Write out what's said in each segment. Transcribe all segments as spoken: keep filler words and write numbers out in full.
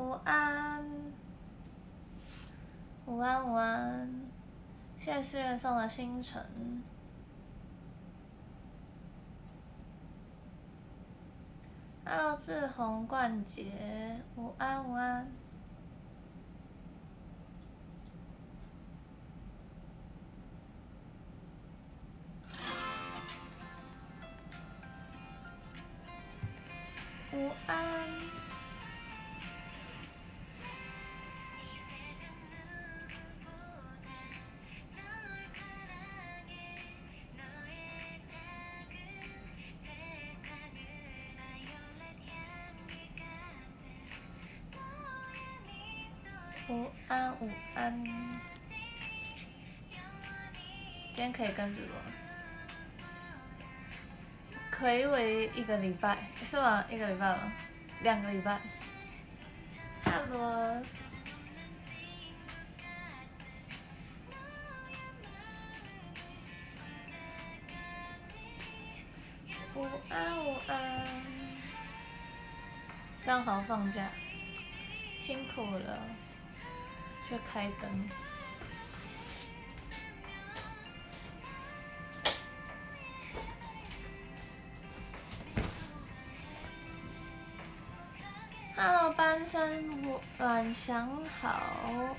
午安，午安午安，谢谢四月送的星辰。Hello， 志宏冠杰，午安午安。午安。午安午安，今天可以跟直播，睽违一个礼拜是吗？一个礼拜吗？两个礼拜。Hello。午安午安，刚好放假，辛苦了。去开灯。Hello， 班三阮想好。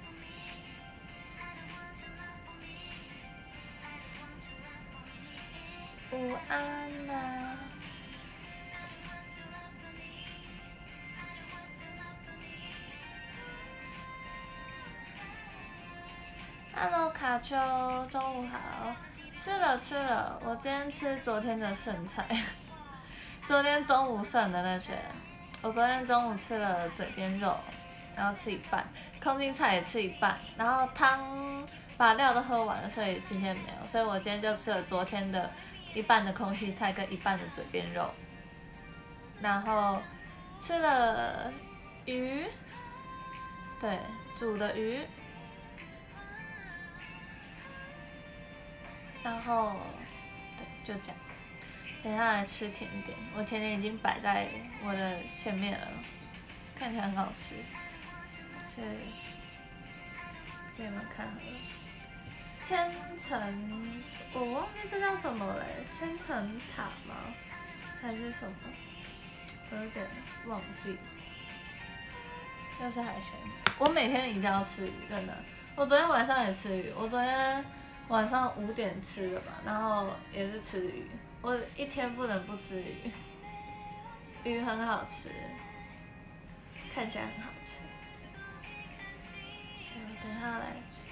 午安啦。Hello， 卡秋，中午好。吃了吃了，我今天吃昨天的剩菜，昨天中午剩的那些。我昨天中午吃了嘴边肉，然后吃一半，空心菜也吃一半，然后汤把料都喝完了，所以今天没有，所以我今天就吃了昨天的一半的空心菜跟一半的嘴边肉，然后吃了鱼，对，煮的鱼。然后，对，就这样。等一下来吃甜点，我甜点已经摆在我的前面了，看起来很好吃。是，给你们看好了。千层，我忘记这叫什么嘞？千层塔吗？还是什么？我有点忘记。又是海鲜，我每天一定要吃鱼，真的。我昨天晚上也吃鱼，我昨天。晚上五点吃的吧，然后也是吃鱼，我一天不能不吃鱼，鱼很好吃，看起来很好吃。我等一下来吃，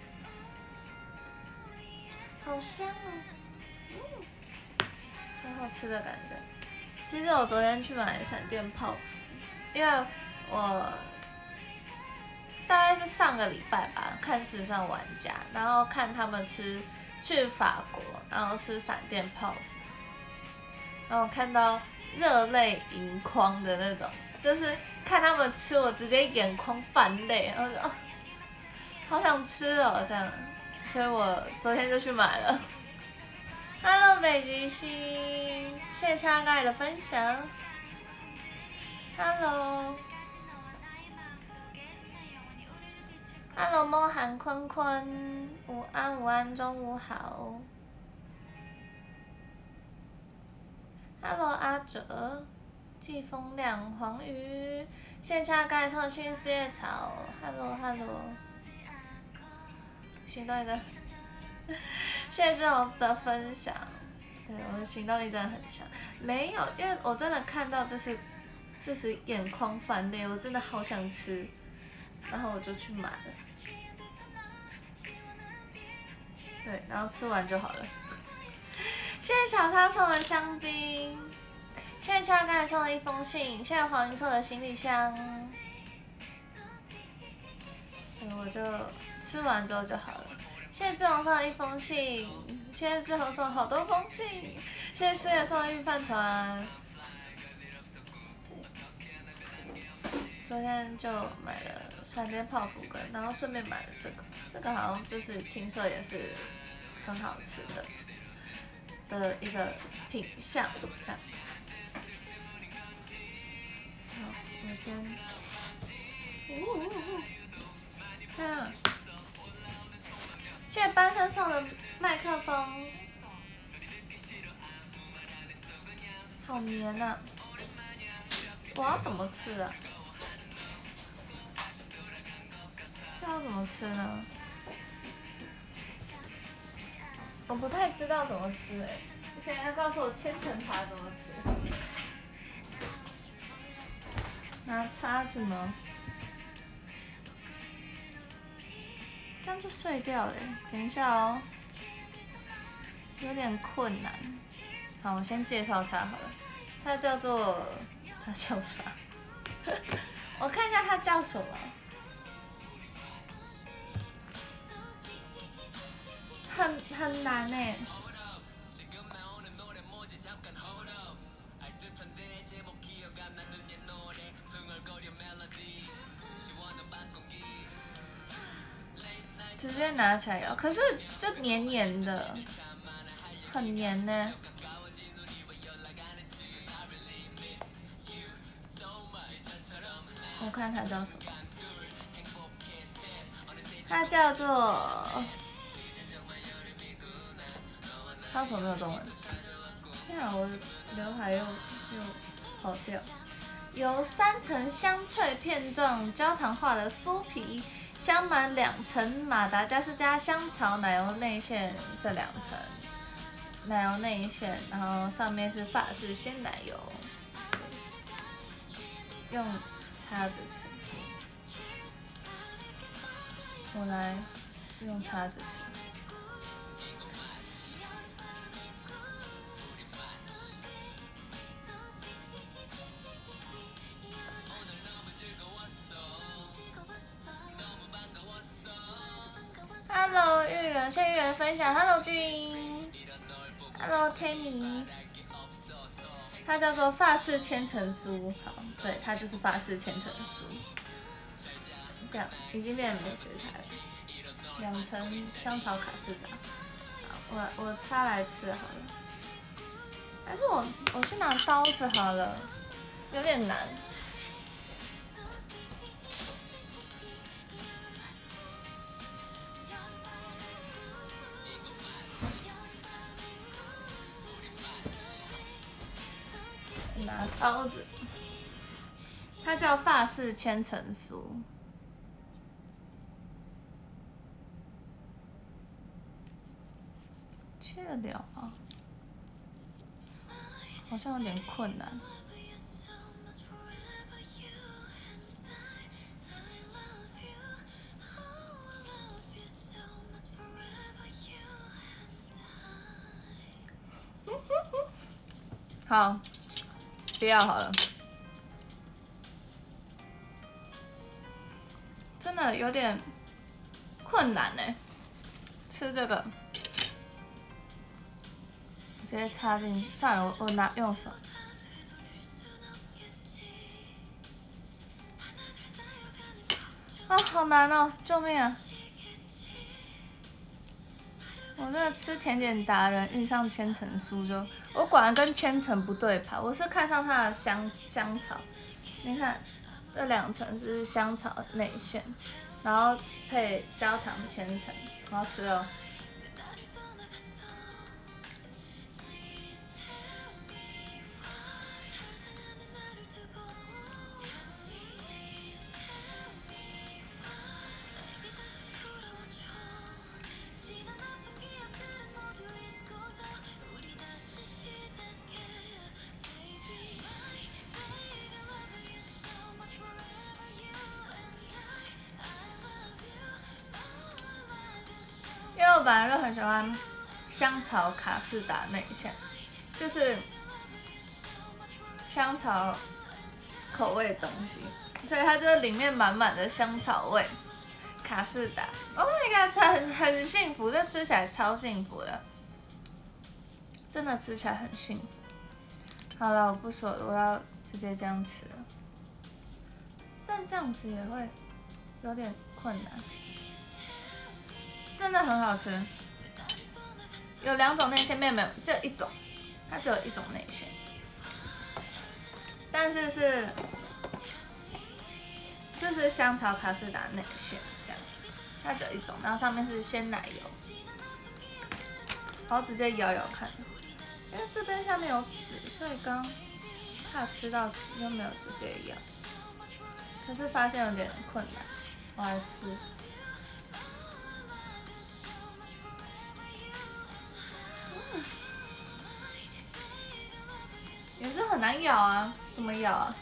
好香哦，嗯，很好吃的感觉。其实我昨天去买闪电泡芙，因为我。大概是上个礼拜吧，看时尚玩家，然后看他们吃去法国，然后吃闪电泡芙，然后看到热泪盈眶的那种，就是看他们吃，我直接眼眶泛泪，然后就、哦、好想吃哦这样，所以我昨天就去买了。Hello 北极星，谢谢恰盖的分享。Hello。Hello， 梦涵坤坤，午安午安，中午好。Hello， 阿哲，季风亮，黄鱼，谢谢恰盖送新四叶草。Hello Hello， 行动力的，谢谢这种的分享。对，我的行动力真的很强。没有，因为我真的看到就是，就是眼眶泛泪，我真的好想吃，然后我就去买了。对，然后吃完就好了。谢谢小叉送的香槟，谢谢恰盖送的一封信，谢谢黄银送的行李箱。我就吃完之后就好了。谢谢志宏送的一封信，谢谢志宏送好多封信，谢谢四月送的御饭团。昨天就买了闪电泡芙羹，然后顺便买了这个，这个好像就是听说也是很好吃的的一个品项，这样。好，我先看啊，谢谢班上送的麦克风，好绵啊！我要怎么吃啊？这要怎么吃呢？我不太知道怎么吃哎、欸，现在告诉我千层塔怎么吃？拿叉子吗？这样就碎掉了、欸。等一下哦，有点困难。好，我先介绍它好了，它叫做，它叫啥？我看一下它叫什么。很很难哎、欸。直接拿起来咬，可是就黏黏的，很黏呢。我看它叫什么？它叫做……它为什么没有中文？天啊，我刘海又又跑掉。由三层香脆片状焦糖化的酥皮。镶满两层马达加斯加香草奶油内馅，这两层奶油内馅，然后上面是法式鲜奶油，用叉子吃。我来用叉子吃。Hello， 玉人，谢谢玉人分享。Hello， 君。Hello， Tammy。它叫做法式千层酥，好，对，它就是法式千层酥。这样已经变成美食台了。两层香草卡士达，好，我我插来吃好了。还是我我去拿刀子好了，有点难。拿刀子，它叫法式千层酥，切得了吗？好像有点困难。好。不要好了，真的有点困难呢。吃这个，直接插进去。算了，我我拿用手。啊，好难哦！救命啊！我这个吃甜点达人遇上千层酥就，我果然跟千层不对盘。我是看上它的香香草，你看这两层是香草内馅，然后配焦糖千层，好好吃哦。我本来就很喜欢香草卡士达内馅，就是香草口味的东西，所以它就是里面满满的香草味。卡士达 ，Oh my god， 很很幸福，这吃起来超幸福的，真的吃起来很幸福。好了，我不说了，我要直接这样吃了。但这样子也会有点困难。真的很好吃，有两种内馅，没有没有，只有一种，它只有一种内馅，但是是就是香草卡士达内馅这样，它只有一种，然后上面是鲜奶油，然后直接摇摇看，因为这边下面有纸，所以刚怕吃到纸就没有直接摇，可是发现有点困难，我来吃。嗯，也是很难咬啊，怎么咬啊？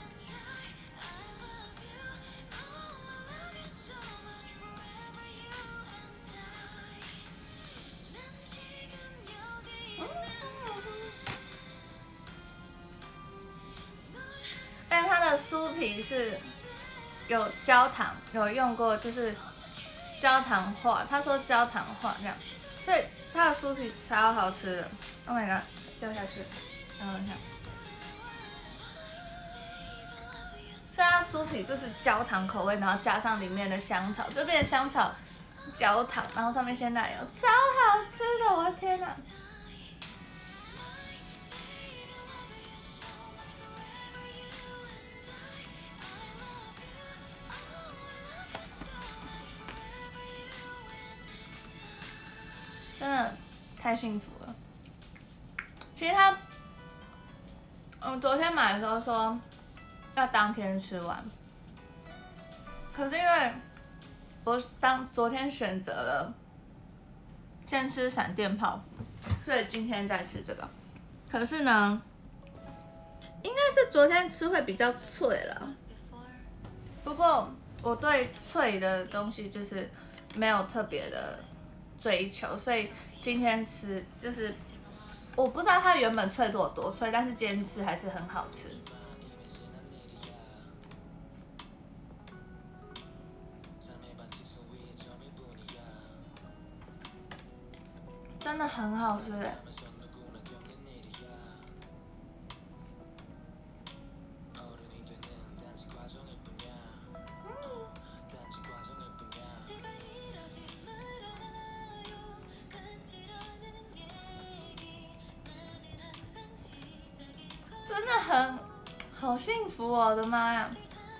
但它的酥皮是有焦糖，有用过，就是焦糖化。他说焦糖化这样，所以它的酥皮超好吃的。Oh my god， 掉下去了，等我一下。所以它酥皮就是焦糖口味，然后加上里面的香草，就变成香草焦糖，然后上面鲜奶油，超好吃的！我的天哪！真的太幸福了。其实他，嗯，昨天买的时候说要当天吃完，可是因为我当昨天选择了先吃闪电泡芙，所以今天再吃这个。可是呢，应该是昨天吃会比较脆了。不过我对脆的东西就是没有特别的追求，所以今天吃就是我不知道它原本脆度有多脆，但是今天吃还是很好吃。真的很好吃哎！真的很好幸福哦，我的妈呀！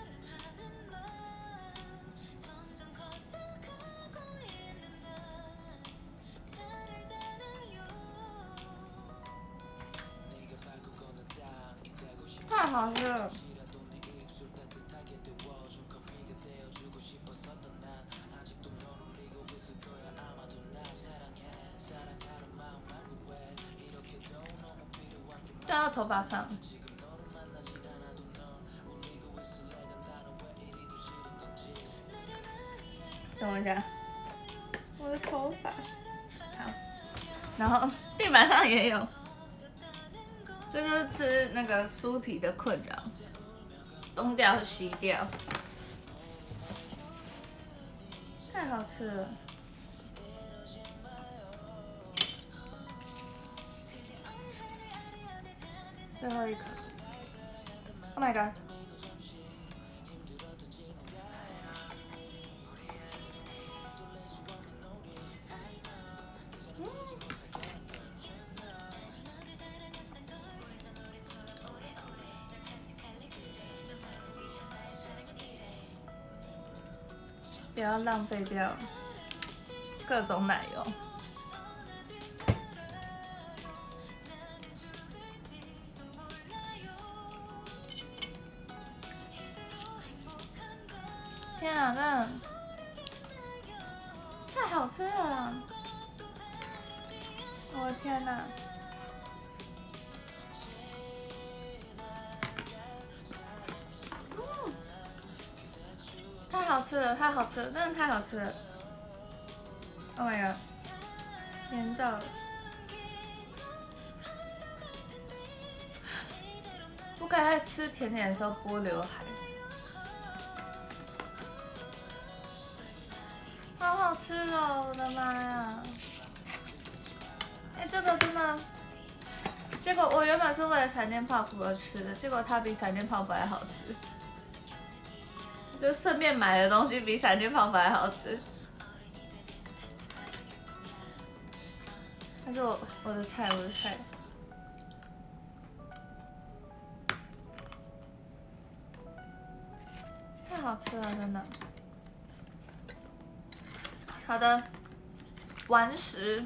太好吃了！掉到头发上。等我一下，我的头发。好，然后地板上也有。这就是吃那个酥皮的困扰，东掉西掉，太好吃了。最后一口 ，Oh my god！ 不要浪费掉各种奶油。天啊，真的太好吃了啦！我的天哪！嗯，太好吃了，太好吃了，真的太好吃了 ！Oh my god， 甜到了！不该在吃甜点的时候拨刘海。好好吃哦！我的妈呀！哎、欸，这个真的，结果我原本是为了闪电泡芙而吃的，结果它比闪电泡芙还好吃。就顺便买的东西比闪电泡芙还好吃。还是我我的菜，我的菜。太好吃啊，真的。好的，完食。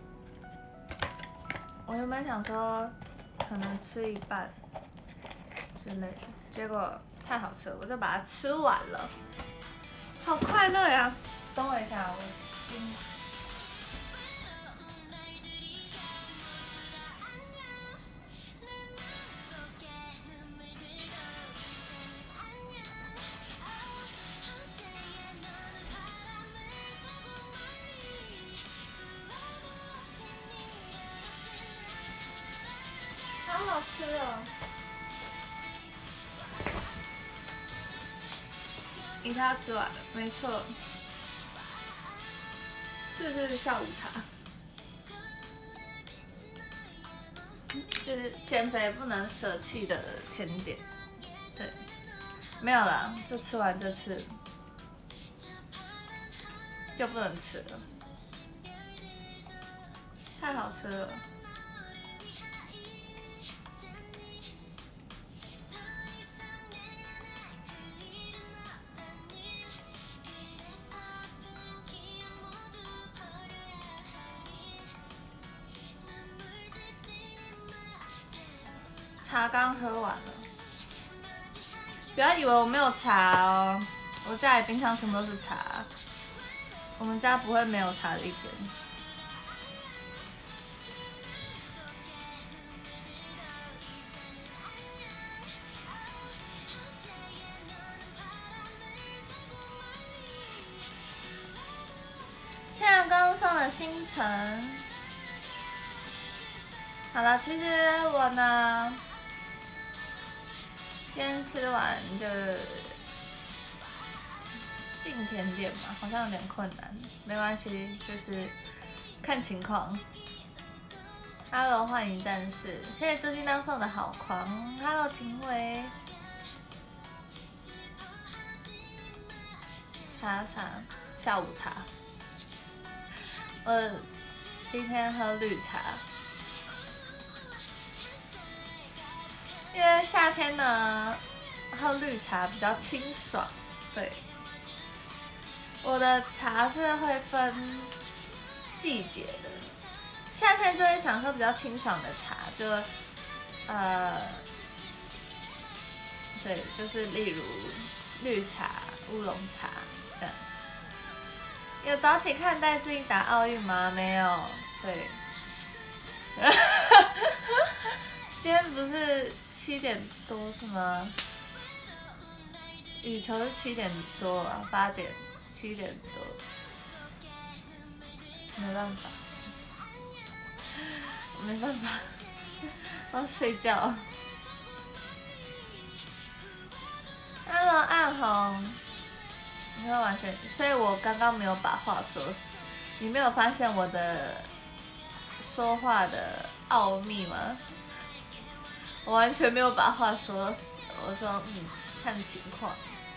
我原本想说可能吃一半之类的，结果太好吃了，我就把它吃完了，好快乐呀！等我一下，我嗯。好好吃哦！一下吃完了，没错，这是下午茶，就是减肥不能舍弃的甜点。对，没有啦，就吃完这次就不能吃了，太好吃了。茶刚喝完了，不要以为我没有茶哦，我家里冰箱全部都是茶，我们家不会没有茶的一天。现在刚上了新城，好了，其实我呢。今天吃完就进甜点嘛，好像有点困难，没关系，就是看情况。Hello， 欢迎战士，谢谢朱金当送的好狂。Hello， 廷伟。茶茶，下午茶。我今天喝绿茶。因为夏天呢，喝绿茶比较清爽。对，我的茶是会分季节的，夏天就会想喝比较清爽的茶，就呃，对，就是例如绿茶、乌龙茶这样。有早起看待自己打奥运吗？没有，对。今天不是七点多是吗？羽球是七点多啊，八点、七点多，没办法，没办法，我要睡觉。Hello， 暗红，你会完全，所以我刚刚没有把话说死。你没有发现我的说话的奥秘吗？我完全没有把话说死，我说嗯，看情况。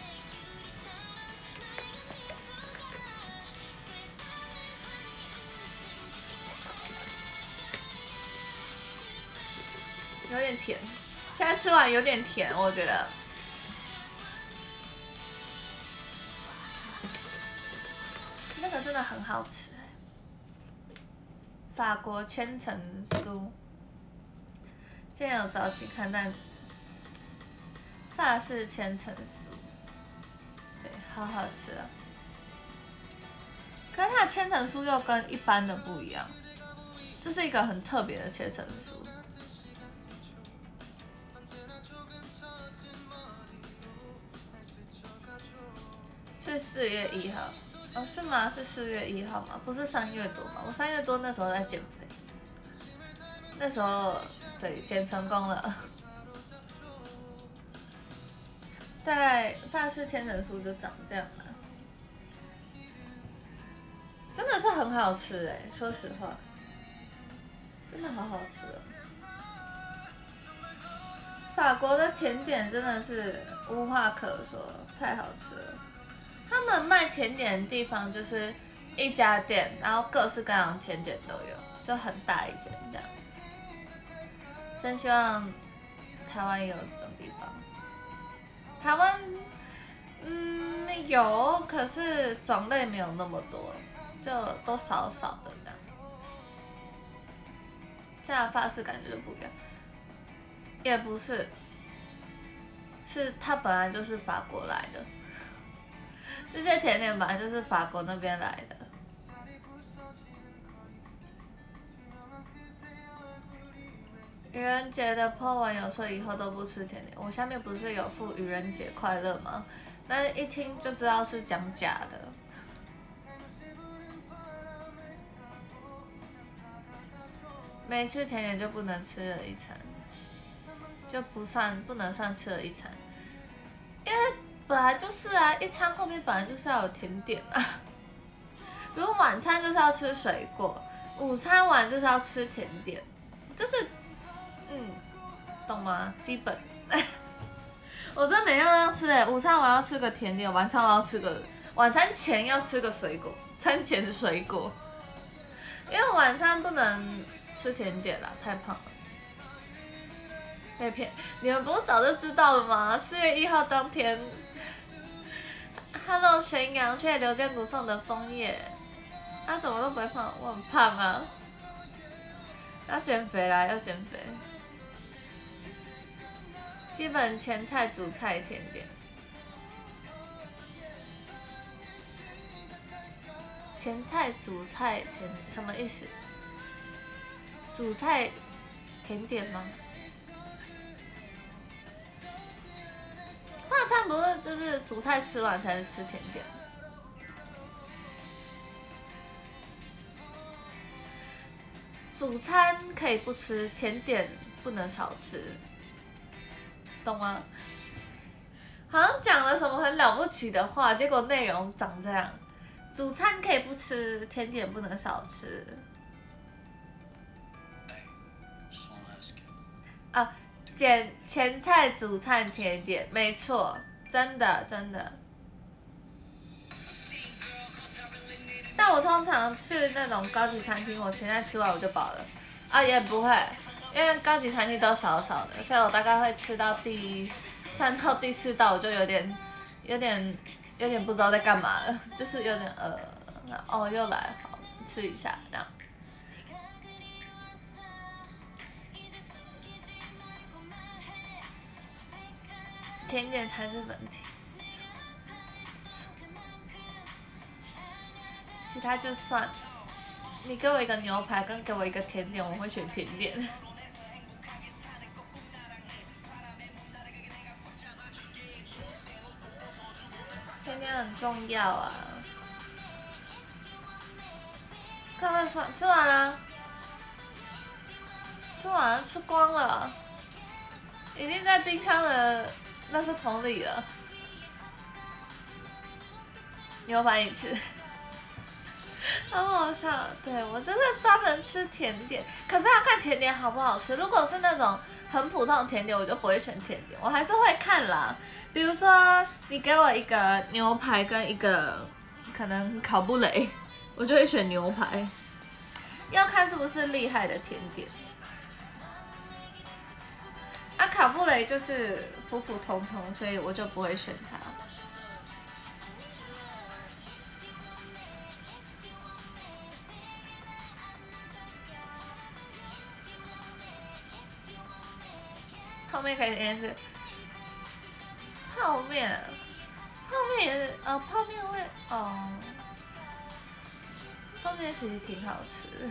有点甜，现在吃完有点甜，我觉得。那个真的很好吃，法国千层酥。今天有早起看，但法式千层酥，对，好好吃啊！可是它的千层酥又跟一般的不一样，这是一个很特别的千层酥。是四月一号，哦，是吗？是四月一号吗？不是三月多吗？我三月多那时候在减肥，那时候对减成功了。大概法式千层酥就长这样了，真的是很好吃哎，说实话，真的好好吃哦。法国的甜点真的是无话可说，太好吃了。他们卖甜点的地方就是一家店，然后各式各样的甜点都有，就很大一间这样。真希望台湾也有这种地方。台湾嗯，有，可是种类没有那么多，就都少少的这样。这样的法式感觉就不一样，也不是，是它本来就是法国来的，这些甜点本来就是法国那边来的。愚人节的 po 文有说以后都不吃甜点，我下面不是有附愚人节快乐吗？但是一听就知道是讲假的。没吃甜点就不能吃了一餐，就不算不能算吃了一餐，因为本来就是啊，一餐后面本来就是要有甜点啊。比如晚餐就是要吃水果，午餐晚就是要吃甜点，就是。嗯，懂吗？基本，我真每样都要吃诶。午餐我要吃个甜点，晚餐我要吃个，晚餐前要吃个水果，餐前水果，因为晚餐不能吃甜点啦，太胖了。被骗，你们不是早就知道了吗？四月一号当天 ，Hello 玄阳，谢谢刘建谷送的枫叶。他、啊、怎么都不会胖，我很胖啊，要减肥啦，要减肥。基本前菜、主菜、甜点。前菜、主菜、甜什么意思？主菜、甜点吗？晚餐不是就是主菜吃完才是吃甜点？主餐可以不吃，甜点不能少吃。懂吗？好像讲了什么很了不起的话，结果内容长这样。主餐可以不吃，甜点不能少吃。啊，前前菜、主菜、甜点，没错，真的真的。但我通常去那种高级餐厅，我前菜吃完我就饱了。啊，也不会。因为高级餐厅都少少的，所以我大概会吃到第三到第四道，我就有点、有点、有点不知道在干嘛了，就是有点呃，哦又来，好吃一下这样。甜点才是本体，其他就算。你给我一个牛排跟给我一个甜点，我会选甜点。甜点很重要啊！看看吃吃完了，吃完了，吃光了，已经在冰箱的垃圾桶里了。牛排你吃，好好笑。对我就是专门吃甜点，可是要看甜点好不好吃。如果是那种很普通的甜点，我就不会选甜点，我还是会看啦。比如说，你给我一个牛排跟一个可能烤布雷，我就会选牛排。要看是不是厉害的甜点。啊，烤布雷就是普普通通，所以我就不会选它。泡面可以点是。泡面，泡面也是，呃，泡面会，哦，泡面其实挺好吃的。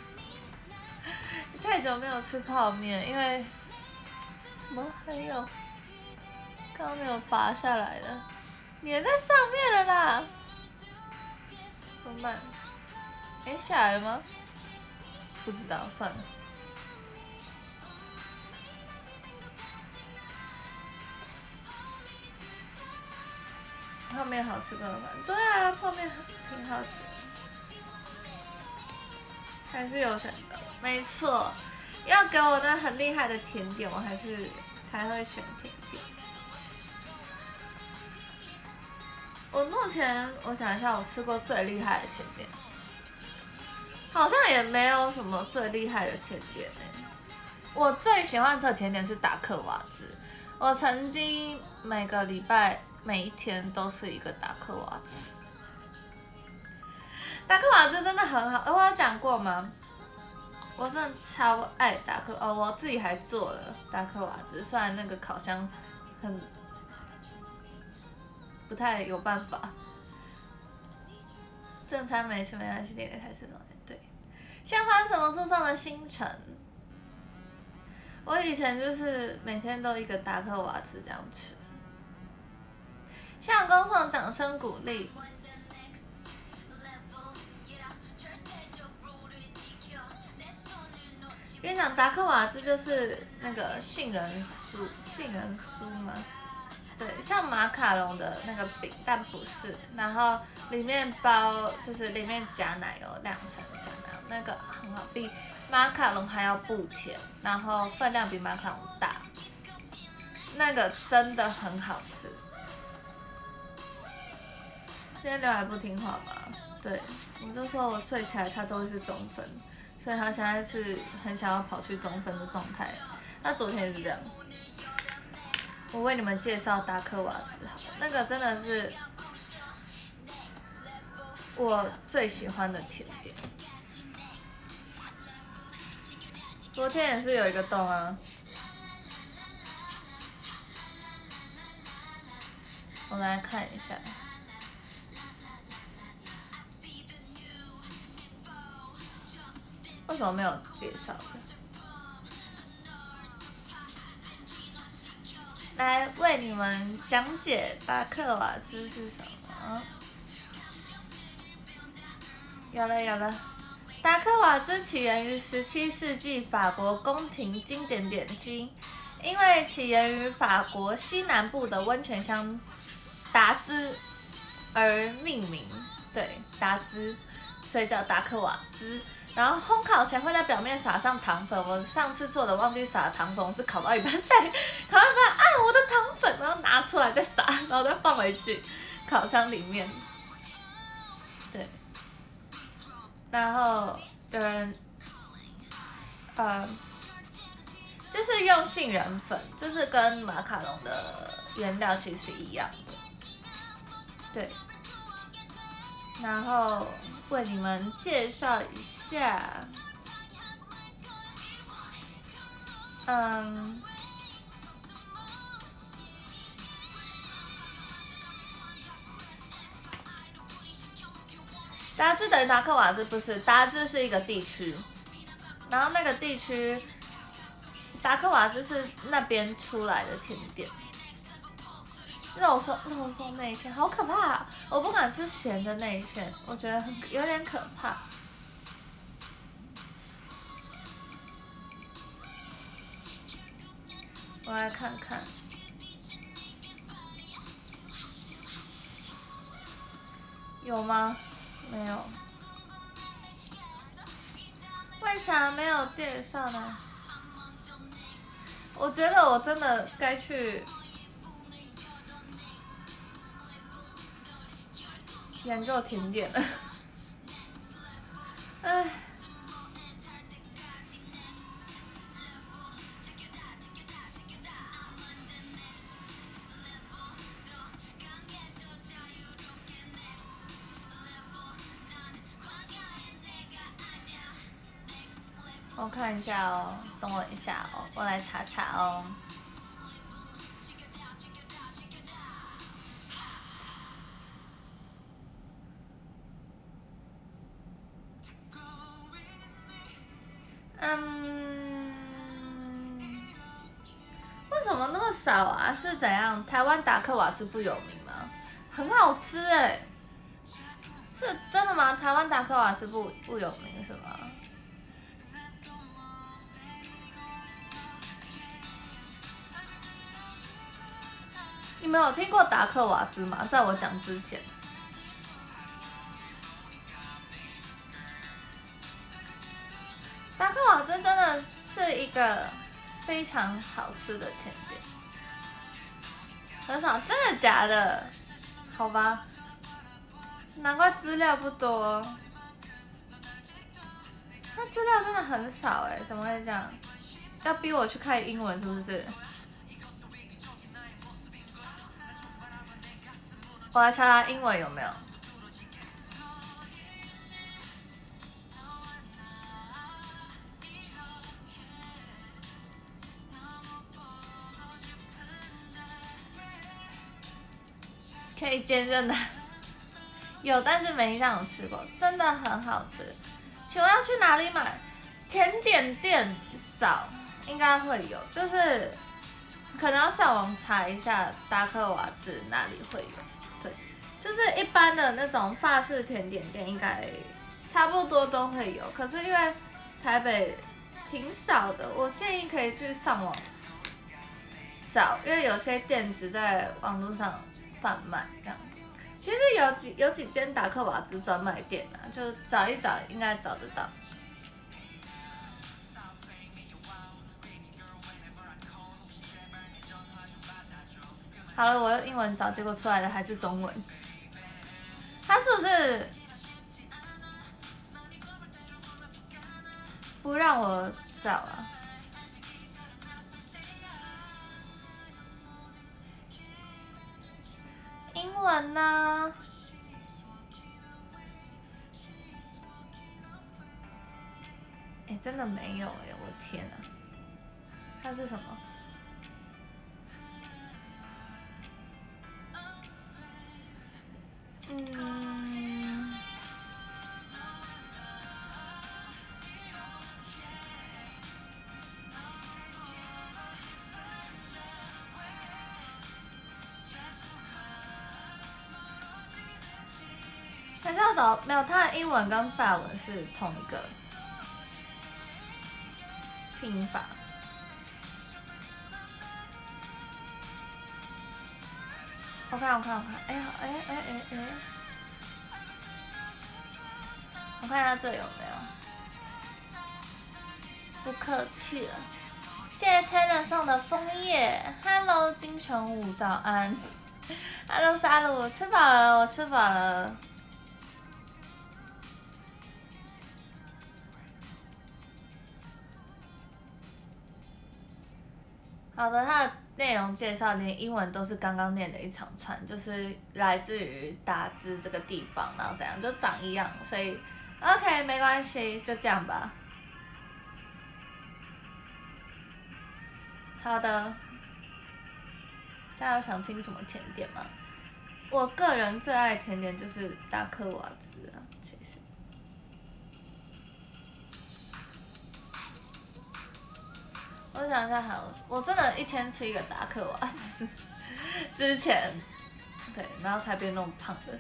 太久没有吃泡面，因为怎么还有刚刚没有拔下来的，粘在上面了啦，怎么办？哎，下来了吗？不知道，算了。泡面好吃过饭，对啊，泡面挺好吃的，还是有选择，没错。要给我那很厉害的甜点，我还是才会选甜点。我目前我想一下，我吃过最厉害的甜点，好像也没有什么最厉害的甜点诶、欸。我最喜欢吃的甜点是达克瓦兹，我曾经每个礼拜每一天都是一个达克瓦兹。达克瓦兹真的很好，我有讲过吗？我真的超爱达克哦，我自己还做了达克瓦兹，虽然那个烤箱很不太有办法。正餐没吃没关系，点点才是重点。对，现在发生什么树上的星辰？我以前就是每天都一个达克瓦兹这样吃。向公众掌声鼓励。跟你讲，达克瓦兹就是那个杏仁酥，杏仁酥吗？对，像马卡龙的那个饼，但不是。然后里面包就是里面夹奶油，两层夹奶油，那个很好，比马卡龙还要不甜，然后分量比马卡龙大，那个真的很好吃。今天刘海不听话嘛？对，我就说我睡起来它都会是中分，所以他现在是很想要跑去中分的状态。那昨天也是这样。我为你们介绍达克瓦兹好，那个真的是我最喜欢的甜点。昨天也是有一个洞啊，我来看一下。为什么没有介绍的？来为你们讲解达克瓦兹是什么。有了有了，达克瓦兹起源于十七世纪法国宫廷经典点心，因为起源于法国西南部的温泉乡达兹而命名。对，达兹，所以叫达克瓦兹。然后烘烤前会在表面撒上糖粉，我上次做的忘记撒糖粉，我是烤到一半再烤到一半啊，我的糖粉，然后拿出来再撒，然后再放回去烤箱里面。对，然后有人，呃，就是用杏仁粉，就是跟马卡龙的原料其实一样的。对，然后为你们介绍一下，嗯，达兹等于达克瓦兹不是？达兹是一个地区，然后那个地区，达克瓦兹是那边出来的甜点。肉松肉松内馅好可怕、啊，我不敢吃咸的内馅，我觉得很有点可怕。我来看看，有吗？没有。为啥没有介绍呢？我觉得我真的该去研究甜点了。唉。我看一下哦，等我一下哦，我来查查哦。嗯，为什么那么少啊？是怎样？台湾达克瓦兹不有名吗？很好吃哎、欸，是真的吗？台湾达克瓦兹不不有名是吗？你们有听过达克瓦兹吗？在我讲之前，达克瓦兹真的是一个非常好吃的甜点，很少，真的假的？好吧，难怪资料不多，他资料真的很少哎，怎么会这样？要逼我去看英文是不是？ 我来查查英文有没有。可以煎热奶，有，但是没让我吃过，真的很好吃。请问要去哪里买？甜点店找应该会有，就是可能要上网查一下达克瓦兹哪里会有。对，就是一般的那种法式甜点店应该差不多都会有，可是因为台北挺少的，我建议可以去上网找，因为有些店只在网络上贩卖这样。其实有几有几间达克瓦兹专卖店啊，就找一找应该找得到。好了，我用英文找，结果出来的还是中文。他是不是不让我找啊？英文呢？哎，真的没有哎，我的天啊！它是什么？嗯，还是要找没有？它的英文跟法文是同一个拼法。我看，我看，我看，哎呀，哎哎哎哎，我看一下这有没有。不客气了，谢谢 Taylor 送的枫叶。Hello 金城武，早安。Hello 沙鲁，吃饱了，我吃饱了。好的，它的内容介绍连英文都是刚刚念的一长串，就是来自于达兹这个地方，然后怎样就长一样，所以 OK 没关系，就这样吧。好的，大家有想听什么甜点吗？我个人最爱甜点就是达克瓦兹啊，其实。我想一下还有，我真的一天吃一个达克瓦兹，之前，对，然后才变那么胖的。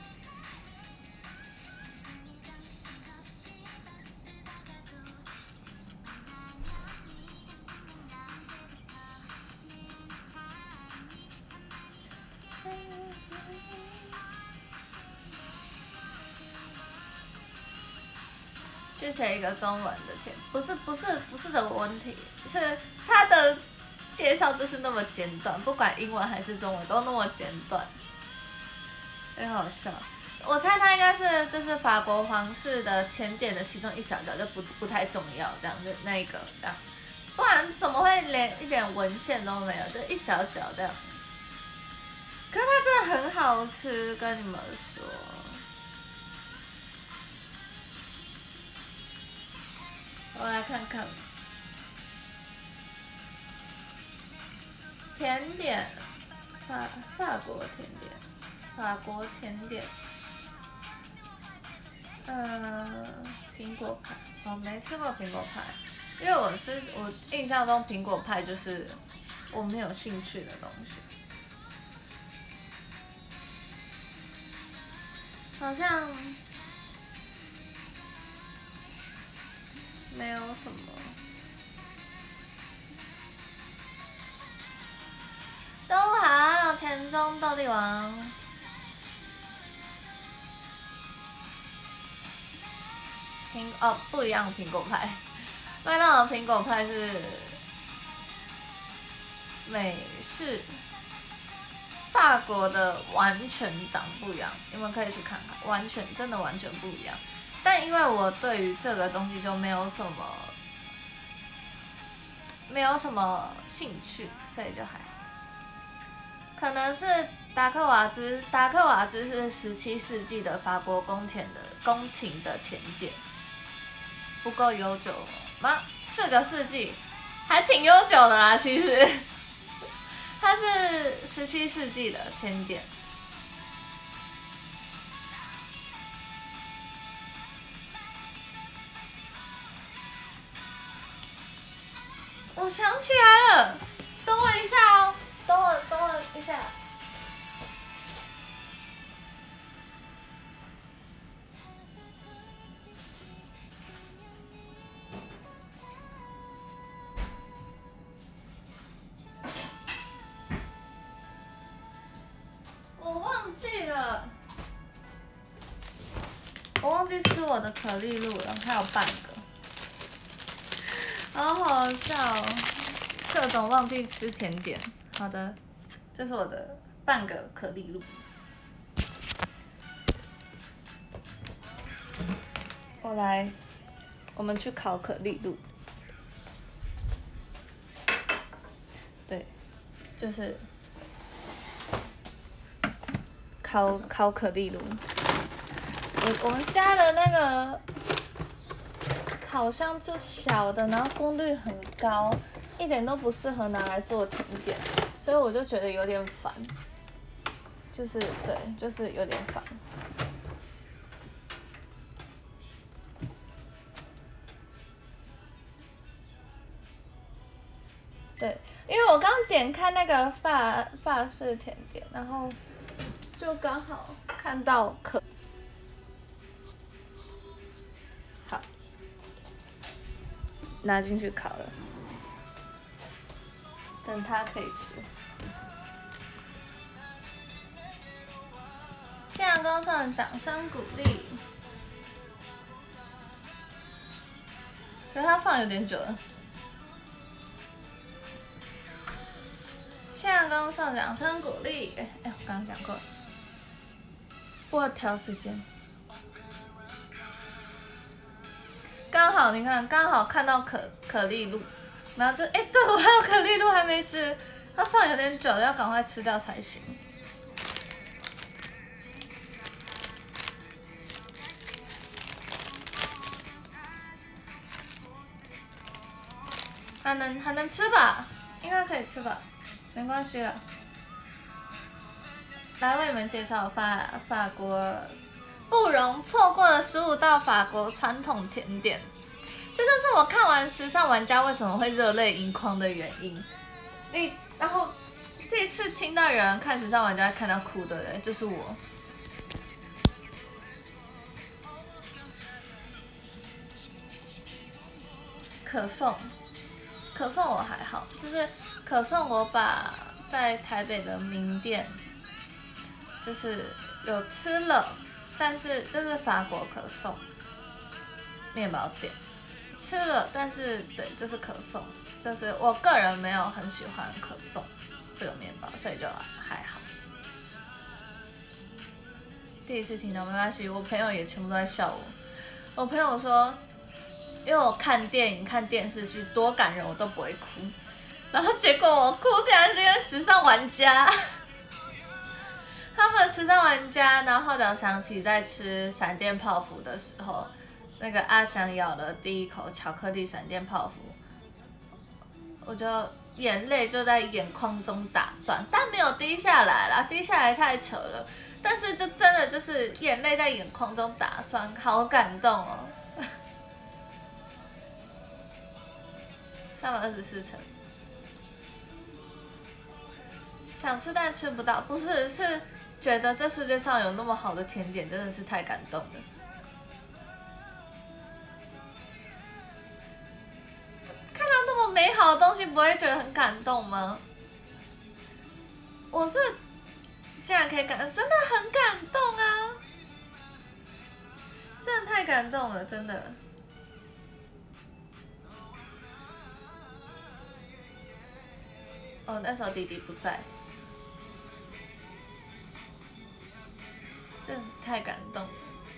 去写一个中文的介，不是不是不是的问题，是它的介绍就是那么简短，不管英文还是中文都那么简短，很好笑。我猜它应该是就是法国皇室的甜点的其中一小角，就不不太重要这样，就那一个这样，不然怎么会连一点文献都没有，就一小角这样。可是它真的很好吃，跟你们说。我来看看，甜点，法法国甜点，法国甜点，嗯，苹果派，我没吃过苹果派，因为我之我印象中苹果派就是我没有兴趣的东西，好像没有什么。中午好，田中斗地王。苹哦不一样，苹果派，麦当劳苹果派是美式，法国的完全长不一样，你们可以去看看，完全真的完全不一样。但因为我对于这个东西就没有什么，没有什么兴趣，所以就还好。 可能是达克瓦兹，达克瓦兹是十七世纪的法国宫廷的宫廷的甜点，不够悠久吗？四个世纪，还挺悠久的啦，其实。它是十七世纪的甜点。我想起来了，等我一下哦，等我等我一下。我忘记了，我忘记吃我的可丽露了，还有半个。好好笑哦，各种忘记吃甜点。好的，这是我的半个可丽露。我来，我们去烤可丽露。对，就是烤烤可丽露。我我们家的那个烤箱就小的，然后功率很高，一点都不适合拿来做甜点，所以我就觉得有点烦。就是对，就是有点烦。对，因为我刚点开那个法法式甜点，然后就刚好看到可。好，拿进去烤了，等它可以吃。现阳高上掌声鼓励，可是它放有点久了。现阳高上掌声鼓励，哎哎，我刚刚讲过了，我调时间。刚好你看，刚好看到可可丽露，然后就哎，对我还有可丽露还没吃，它放有点久了，要赶快吃掉才行。还能还能吃吧？应该可以吃吧？没关系了。来为你们介绍法法国不容错过的十五道法国传统甜点，这就是我看完《时尚玩家》为什么会热泪盈眶的原因。你然后第一次听到有人看《时尚玩家》看到哭的人，就是我。可颂，可颂我还好，就是可颂我把在台北的名店，就是有吃了，但是这是法国可颂面包店，吃了，但是对，就是可颂，就是我个人没有很喜欢可颂这个面包，所以就还好。第一次听到没关系，我朋友也全部都在笑我。我朋友说，因为我看电影、看电视剧多感人，我都不会哭，然后结果我哭竟然是因为时尚玩家。他们时尚玩家，然后号角响起，在吃闪电泡芙的时候，那个阿翔咬了第一口巧克力闪电泡芙，我就眼泪就在眼眶中打转，但没有滴下来啦，滴下来太扯了。但是就真的就是眼泪在眼眶中打转，好感动哦。三百二十四层，想吃但吃不到，不是是觉得这世界上有那么好的甜点，真的是太感动了。看到那么美好的东西，不会觉得很感动吗？我是竟然可以感，真的很感动啊！真的太感动了，真的。哦，那时候弟弟不在，真的是太感动了。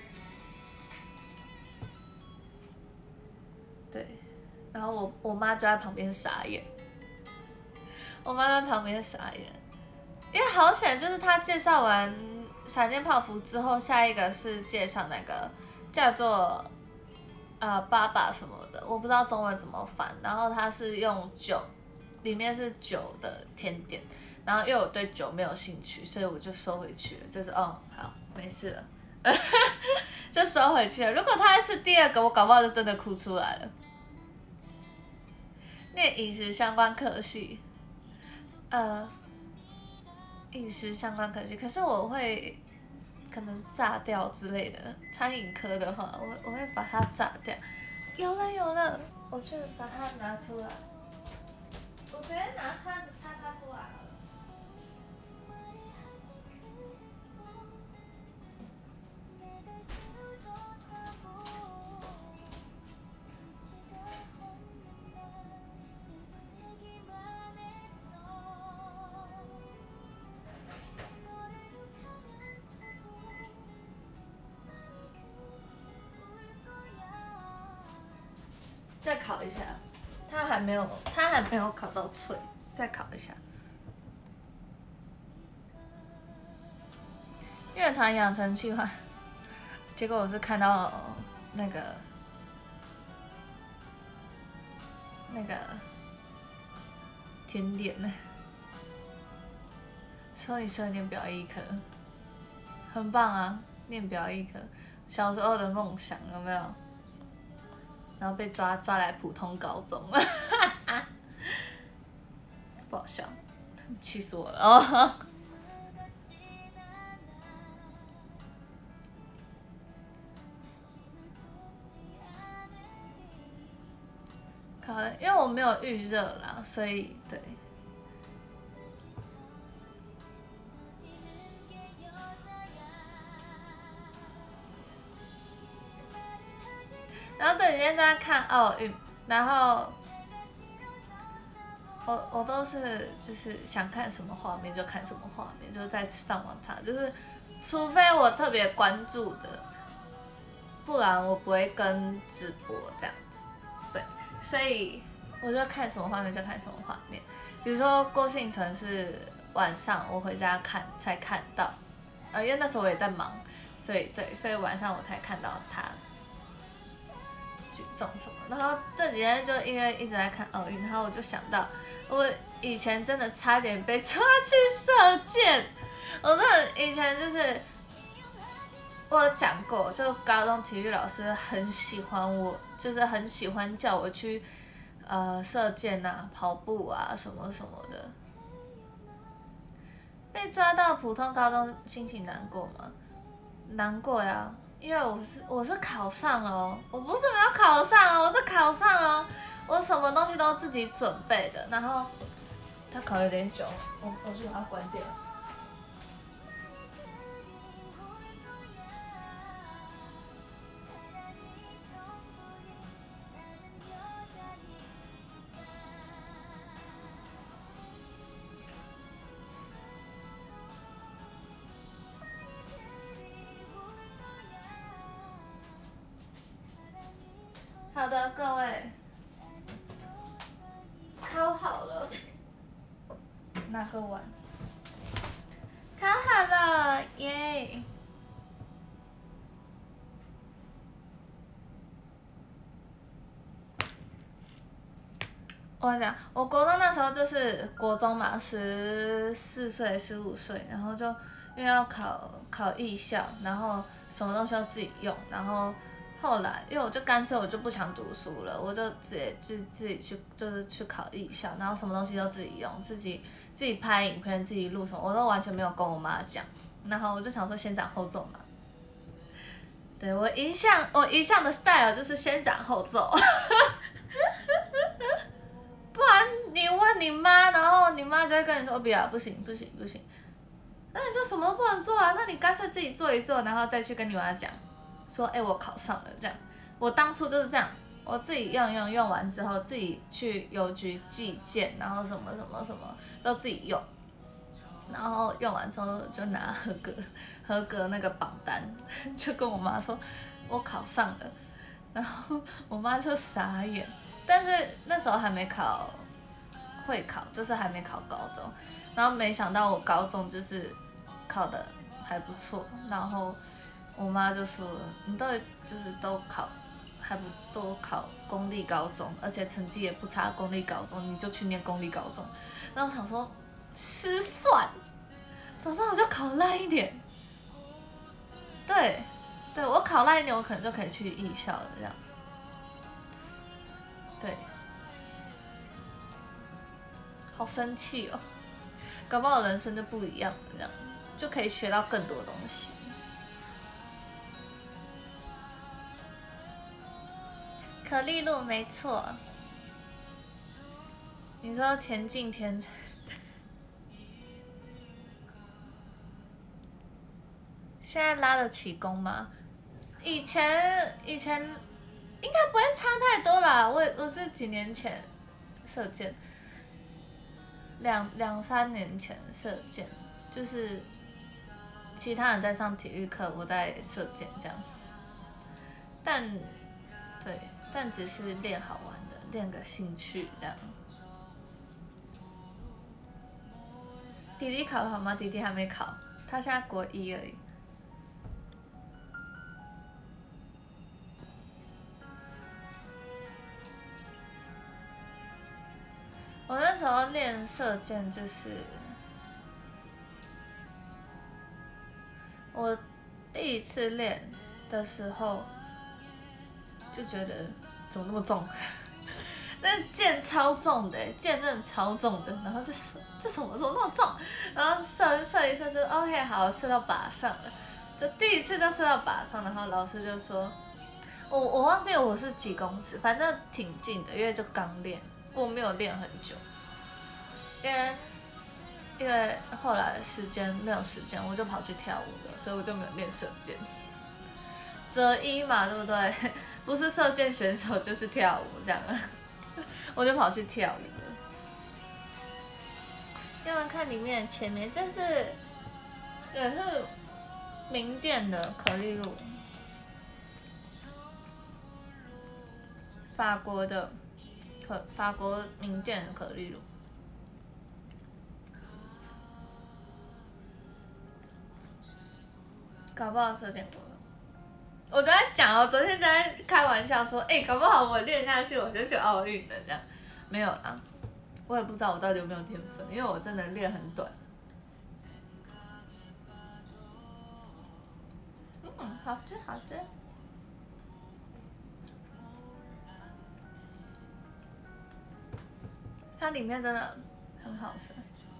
对，然后我我妈就在旁边傻眼，我妈在旁边傻眼，因因为好险，就是他介绍完闪电泡芙之后，下一个是介绍那个叫做呃爸爸什么的，我不知道中文怎么翻。然后它是用酒，里面是酒的甜点。然后因为我对酒没有兴趣，所以我就收回去了。就是哦，好，没事了，就收回去了。如果他是第二个，我搞不好就真的哭出来了。念饮食相关科系，呃，饮食相关科系，可是我会可能炸掉之类的。餐饮科的话，我我会把它炸掉。有了有了，我去把它拿出来。我直接拿叉子叉它出来好了。再烤一下，它还没有，它还没有烤到脆，再烤一下。乐团养成计划，结果我是看到那个那个甜点呢，说你说念表艺科，很棒啊，念表艺科，小时候的梦想有没有？然后被抓抓来普通高中了，不好笑，气死我了哦！可能因为我没有预热啦，所以对。然后这几天在看奥运，然后我我都是就是想看什么画面就看什么画面，就是在上网查，就是除非我特别关注的，不然我不会跟直播这样子。对，所以我就看什么画面就看什么画面。比如说郭婞淳是晚上我回家看才看到，呃，因为那时候我也在忙，所以对，所以晚上我才看到他。举重什么，然后这几天就因为一直在看奥运，然后我就想到，我以前真的差点被抓去射箭。我真的以前就是，我有讲过，就高中体育老师很喜欢我，就是很喜欢叫我去，呃，射箭啊、跑步啊什么什么的。被抓到普通高中，心情难过吗？难过呀。因为我是我是考上了哦，我不是没有考上哦，我是考上了哦，我什么东西都自己准备的，然后它烤有点久，我我去把它关掉。好的，各位，烤好了，拿个碗，烤好了，耶！我讲，我国中那时候就是国中嘛，十四岁、十五岁，然后就因为要考考艺校，然后什么东西要自己用，然后。后来，因为我就干脆我就不想读书了，我就直接就自己去就是去考艺校，然后什么东西都自己用，自己自己拍影片，自己录什么，我都完全没有跟我妈讲。然后我就想说先斩后奏嘛，对我一向我一向的 style 就是先斩后奏，不然你问你妈，然后你妈就会跟你说不要，不行不行不行，那你就什么都不能做啊，那你干脆自己做一做，然后再去跟你妈讲。说哎、欸，我考上了这样，我当初就是这样，我自己用用用完之后，自己去邮局寄件，然后什么什么什么都自己用，然后用完之后就拿合格合格那个榜单，就跟我妈说我考上了，然后我妈就傻眼，但是那时候还没考会考，就是还没考高中，然后没想到我高中就是考的还不错，然后我妈就说你都就是都考还不都考公立高中，而且成绩也不差，公立高中你就去念公立高中，然后我想说失算，早知道我就考烂一点，对，对我考烂一点，我可能就可以去艺校了这样，对。好生气哦，搞不好人生就不一样了，这样就可以学到更多东西。可丽露没错，你说田径天才，现在拉得起弓吗？以前以前应该不会差太多啦，我我是几年前射箭。两两三年前射箭，就是其他人在上体育课，我在射箭这样。但对，但只是练好玩的，练个兴趣这样。弟弟考得好吗？弟弟还没考，他现在国一而已。我那时候练射箭就是，我第一次练的时候就觉得怎么那么重，那箭超重的，箭真的超重的，然后就是这什么怎么那么重，然后射射一射就 OK 好，射到靶上了，就第一次就射到靶上，然后老师就说，我我忘记我是几公尺，反正挺近的，因为就刚练。我没有练很久，因为因为后来时间没有时间，我就跑去跳舞了，所以我就没有练射箭。择一嘛，对不对？不是射箭选手就是跳舞这样，我就跑去跳舞了。要不然看里面前面，这是也是名店的可丽露，法国的。可法国名店的可丽露，搞不好射箭过了。我就在讲哦，昨天就在开玩笑说，哎、欸，搞不好我练下去我就去奥运了这样，没有啦，我也不知道我到底有没有天分，因为我真的练很短。嗯，好吃好吃。它里面真的很好吃。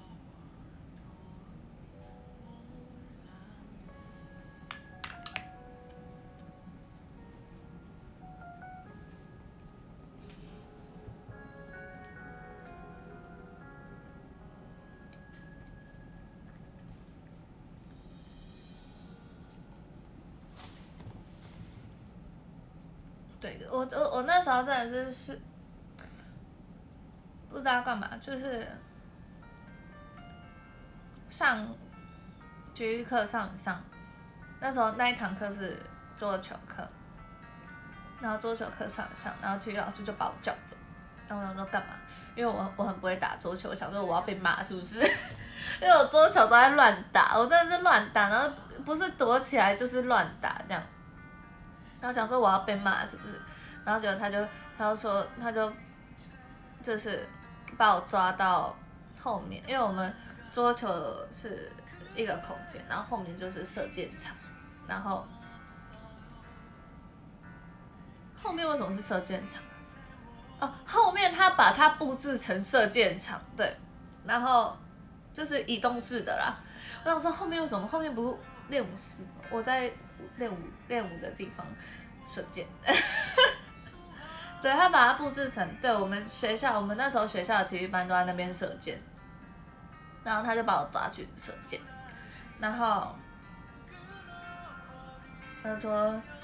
对，我我我那时候真的是是不知道干嘛，就是上体育课上一上，那时候那一堂课是桌球课，然后桌球课上一上，然后体育老师就把我叫走，然后我想说干嘛？因为我我很不会打桌球，我想说我要被骂是不是？因为我桌球都在乱打，我真的是乱打，然后不是躲起来就是乱打这样。然后想说我要被骂是不是？然后结果他就他就说他就就是把我抓到后面，因为我们桌球是一个空间，然后后面就是射箭场，然后后面为什么是射箭场？哦，后面他把它布置成射箭场，对，然后就是移动式的啦。我想说后面为什么？后面不是练武室吗？我在练武练武的地方射箭。对，他把它布置成，对我们学校，我们那时候学校的体育班都在那边射箭，然后他就把我抓去射箭，然后他说，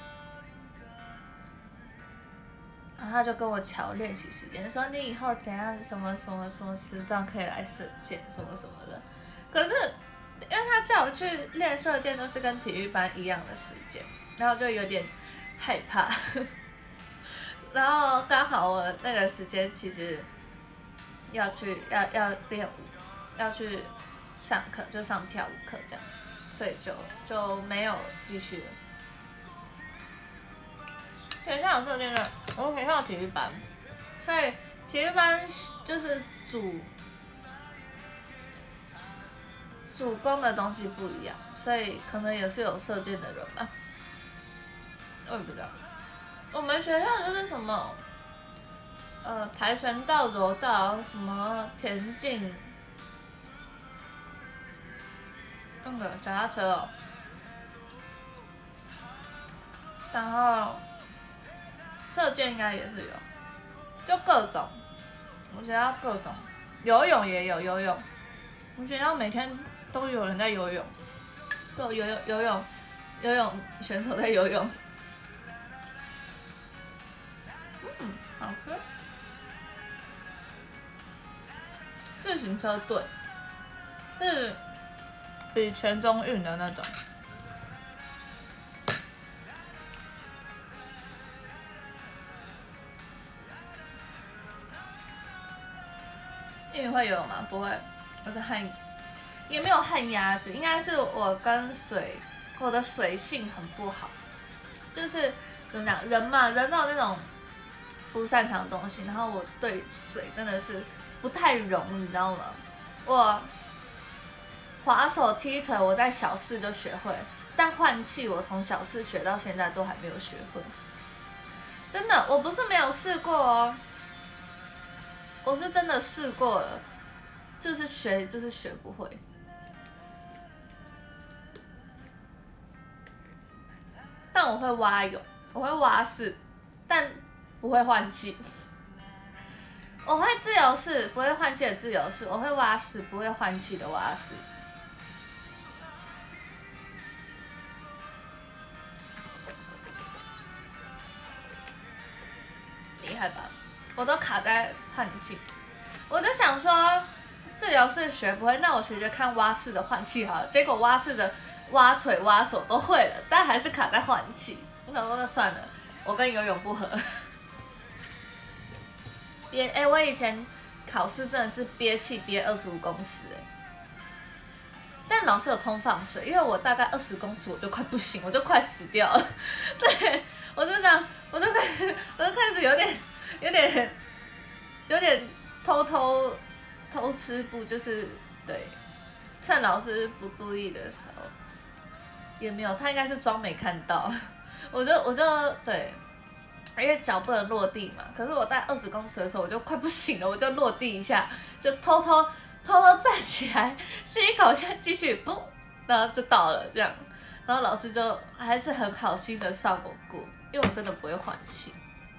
然后他就跟我瞧练习时间，说你以后怎样什么什么什么时段可以来射箭什么什么的，可是因为他叫我去练射箭都是跟体育班一样的时间，然后就有点害怕。然后刚好我那个时间其实要去要要练舞，要去上课，就上跳舞课这样，所以就就没有继续了。学校有设定的，我们学校有体育班，所以体育班就是主主攻的东西不一样，所以可能也是有射箭的人吧，我也不知道。我们学校就是什么，呃，跆拳道、柔道，什么田径，那个脚踏车哦，然后射箭应该也是有，就各种，我们学校各种，游泳也有游泳，我们学校每天都有人在游泳，都有游泳游泳游泳选手在游泳。嗯，好吃。自行车队是比全中运的那种。你会游泳吗？不会，我是旱，也没有旱鸭子，应该是我跟水，我的水性很不好，就是怎么讲，人嘛，人都有那种不擅长的东西，然后我对水真的是不太融，你知道吗？我滑手踢腿，我在小四就学会，但换气我从小四学到现在都还没有学会，真的，我不是没有试过哦。我是真的试过了，就是学就是学不会。但我会蛙泳，我会蛙式，但不会换气。我会自由式，不会换气的自由式；我会蛙式，不会换气的蛙式。厉害吧？我都卡在换气，我就想说自由式学不会，那我学学看蛙式的换气好了。结果蛙式的蛙腿、蛙手都会了，但还是卡在换气。我想说那算了，我跟游泳不合。憋哎、欸，我以前考试真的是憋气憋二十五公尺哎、欸，但老师有通放水，因为我大概二十公尺我就快不行，我就快死掉了。对，我就这样，我就开始，我就开始有点。有点有点偷偷偷吃步，就是对，趁老师不注意的时候，也没有，他应该是装没看到，我就我就对，因为脚不能落地嘛，可是我在二十公尺的时候我就快不行了，我就落地一下，就偷偷偷偷站起来，吸一口气，继续嘣，然后就到了这样，然后老师就还是很好心的上我过，因为我真的不会换气。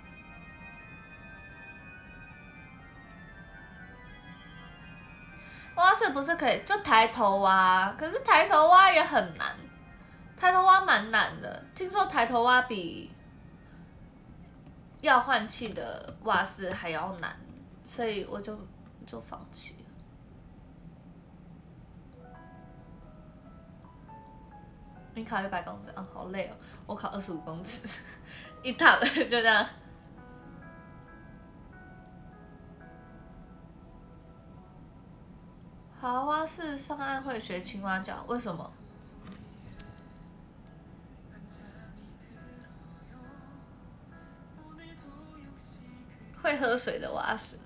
蛙式不是可以就抬头蛙，可是抬头蛙也很难，抬头蛙蛮难的。听说抬头蛙比要换气的蛙式还要难，所以我就就放弃了。你考一百公尺啊，好累哦！我考二十五公尺，一趟就这样。好蛙式上岸会学青蛙叫，为什么？会喝水的蛙式。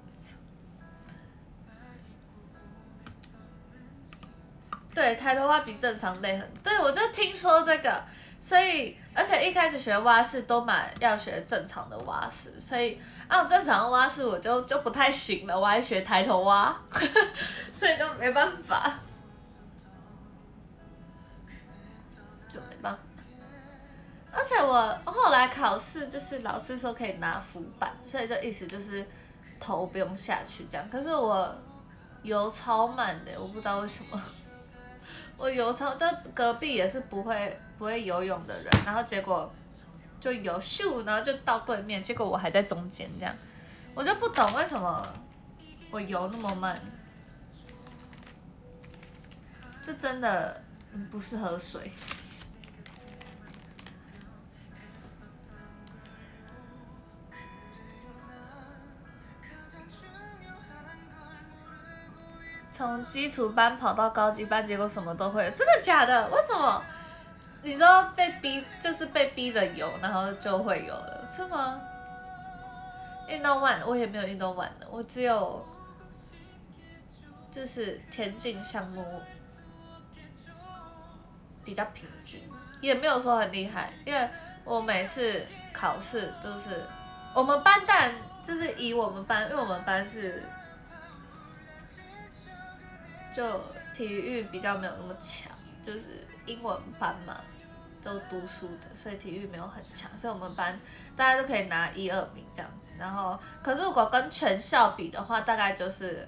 对，抬头蛙比正常累很多。对，我就听说这个，所以而且一开始学蛙式都蛮要学正常的蛙式，所以按正常的蛙式我就就不太行了，我还学抬头蛙，所以就没办法，就没办法。而且我后来考试就是老师说可以拿浮板，所以就意思就是头不用下去这样。可是我游超慢的，我不知道为什么。我游超就隔壁也是不会不会游泳的人，然后结果就游咻，然后就到对面，结果我还在中间这样，我就不懂为什么我游那么慢，就真的不适合水。 从基础班跑到高级班，结果什么都会，真的假的？为什么？你说被逼，就是被逼着游，然后就会有了，是吗？运动完我也没有运动完的，我只有就是田径项目比较平均，也没有说很厉害，因为我每次考试都是我们班但就是以我们班，因为我们班是就体育比较没有那么强，就是英文班嘛，都读书的，所以体育没有很强，所以我们班大家都可以拿一二名这样子。然后，可是如果跟全校比的话，大概就是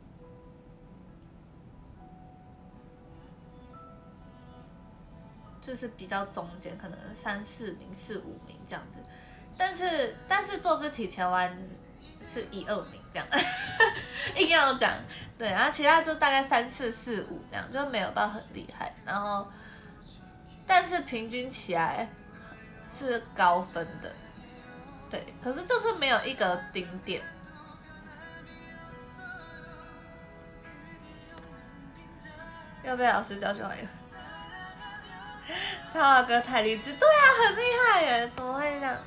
就是比较中间，可能三四名、四五名这样子。但是但是坐姿体前弯是一二名这样，硬要讲对，然后其他就大概三四四五这样，就没有到很厉害。然后，但是平均起来是高分的，对，可是就是没有一个顶点。要被老师教就好了。他华哥太励志，对啊，很厉害耶，怎么会这样？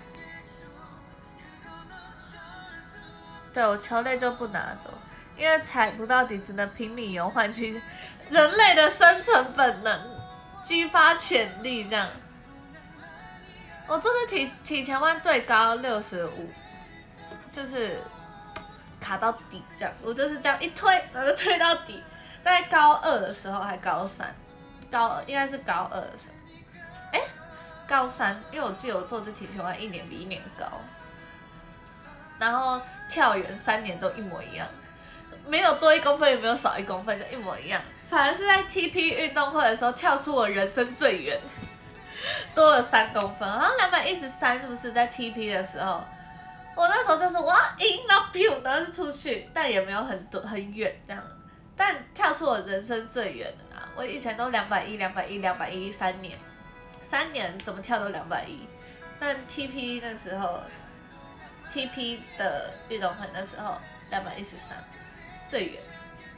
对我球类就不拿走，因为踩不到底，只能拼命游换取人类的生存本能，激发潜力这样。我做的体体前弯最高六十五，就是卡到底这样，我就是这样一推，然后就推到底。在高二的时候还高三，高二应该是高二的时候，哎、欸，高三，因为我记得我做这体前弯一年比一年高，然后跳远三年都一模一样，没有多一公分也没有少一公分，就一模一样。反而是在 T P 运动会的时候跳出我人生最远，多了三公分，好像两百一十三是不是？在 T P 的时候，我那时候就是我要赢，然后 biu， 然后就出去，但也没有很多很远这样。但跳出我人生最远的啊！我以前都两百一、两百一、两百一，三年，三年怎么跳都两百一。但 T P 那时候 ，T P 的运动会那时候两百一十三，最远。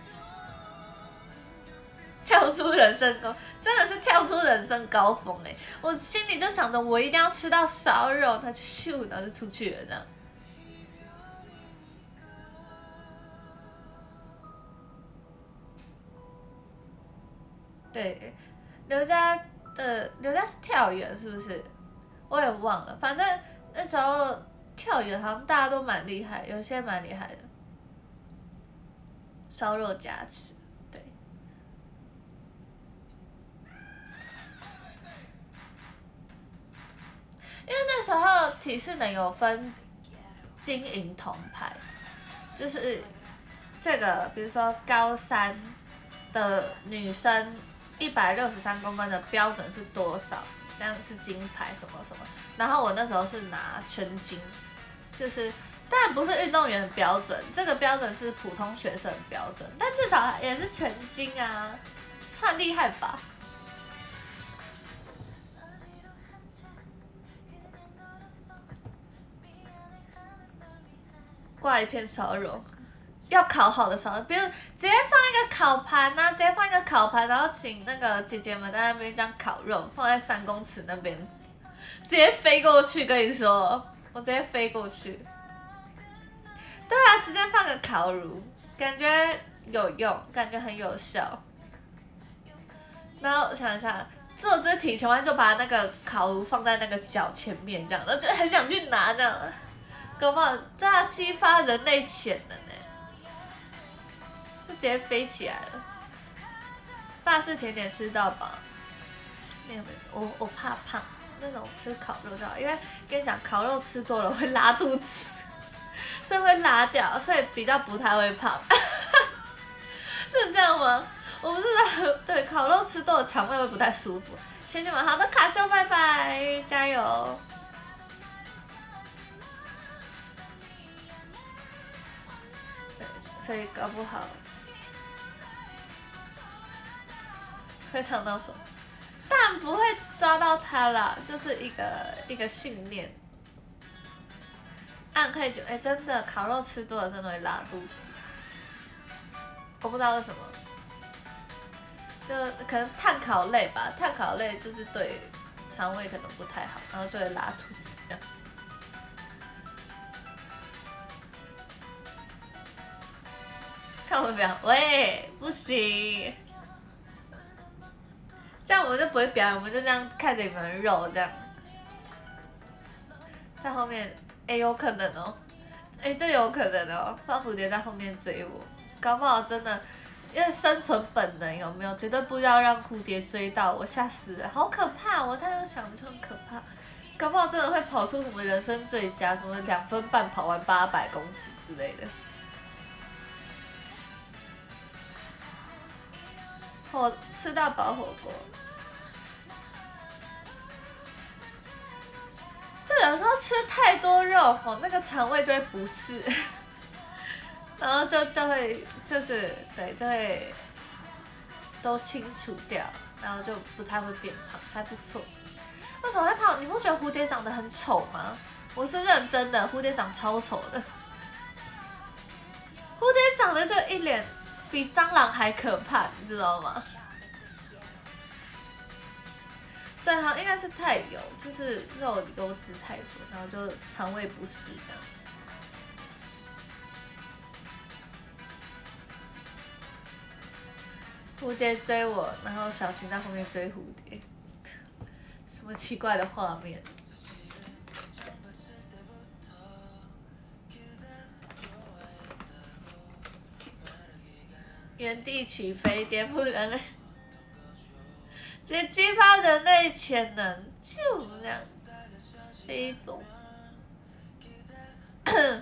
跳出人生高，真的是跳出人生高峰哎！我心里就想着，我一定要吃到烧肉，他就咻，然后就出去了这样。对，刘佳的刘佳是跳远是不是？我也忘了，反正那时候跳远好像大家都蛮厉害，有些蛮厉害的。烧肉加持，对。因为那时候体适能有分金银铜牌，就是这个，比如说高三的女生。一百六十三公分的标准是多少？这样是金牌什么什么？然后我那时候是拿全金，就是当然不是运动员标准，这个标准是普通学生标准，但至少也是全金啊，算厉害吧？挂一片烧肉。要烤好的烧肉，比如直接放一个烤盘呐、啊，直接放一个烤盘，然后请那个姐姐们在那边这样烤肉，放在三公尺那边，直接飞过去，跟你说，我直接飞过去。对啊，直接放个烤炉，感觉有用，感觉很有效。然后想一下，做这体前弯就把那个烤炉放在那个脚前面，这样，然后就很想去拿这样，搞不好这样激发人类潜能呢。就直接飞起来了。法式甜点吃到饱，没有没有，我我怕胖，那种吃烤肉就好，因为跟你讲，烤肉吃多了会拉肚子，所以会拉掉，所以比较不太会胖。是这样吗？我不知道，对，烤肉吃多了肠胃会不太舒服。先去买好的卡丘，拜拜，加油！对，所以搞不好。会烫到手，但不会抓到它啦，就是一个一个训练。按可以就哎，真的烤肉吃多了真的会拉肚子。 我不知道为什么，就可能碳烤类吧，碳烤类就是对肠胃可能不太好，然后就会拉肚子这样。看我表，喂，不行，这样我们就不会表演，我们就这样看着你们肉这样，在后面，哎、欸，有可能哦，哎、欸，这有可能哦，放蝴蝶在后面追我，搞不好真的，因为生存本能有没有？绝对不要让蝴蝶追到我，吓死了，好可怕！我现在又想就很可怕，搞不好真的会跑出什么人生最佳，什么两分半跑完八百公尺之类的。我吃到饱火锅，就有时候吃太多肉吼，那个肠胃就会不适，然后就就会就是对就会都清除掉，然后就不太会变胖，还不错。为什么会胖？你不觉得蝴蝶长得很丑吗？我是认真的，蝴蝶长超丑的，蝴蝶长得就一脸。比蟑螂还可怕，你知道吗？对，好像应该是太油，就是肉油脂太多，然后就肠胃不适这样。蝴蝶追我，然后小晴在后面追蝴蝶，什么奇怪的画面？原地起飞，颠覆人类，直接激发人类潜能，就这样飞走。哎、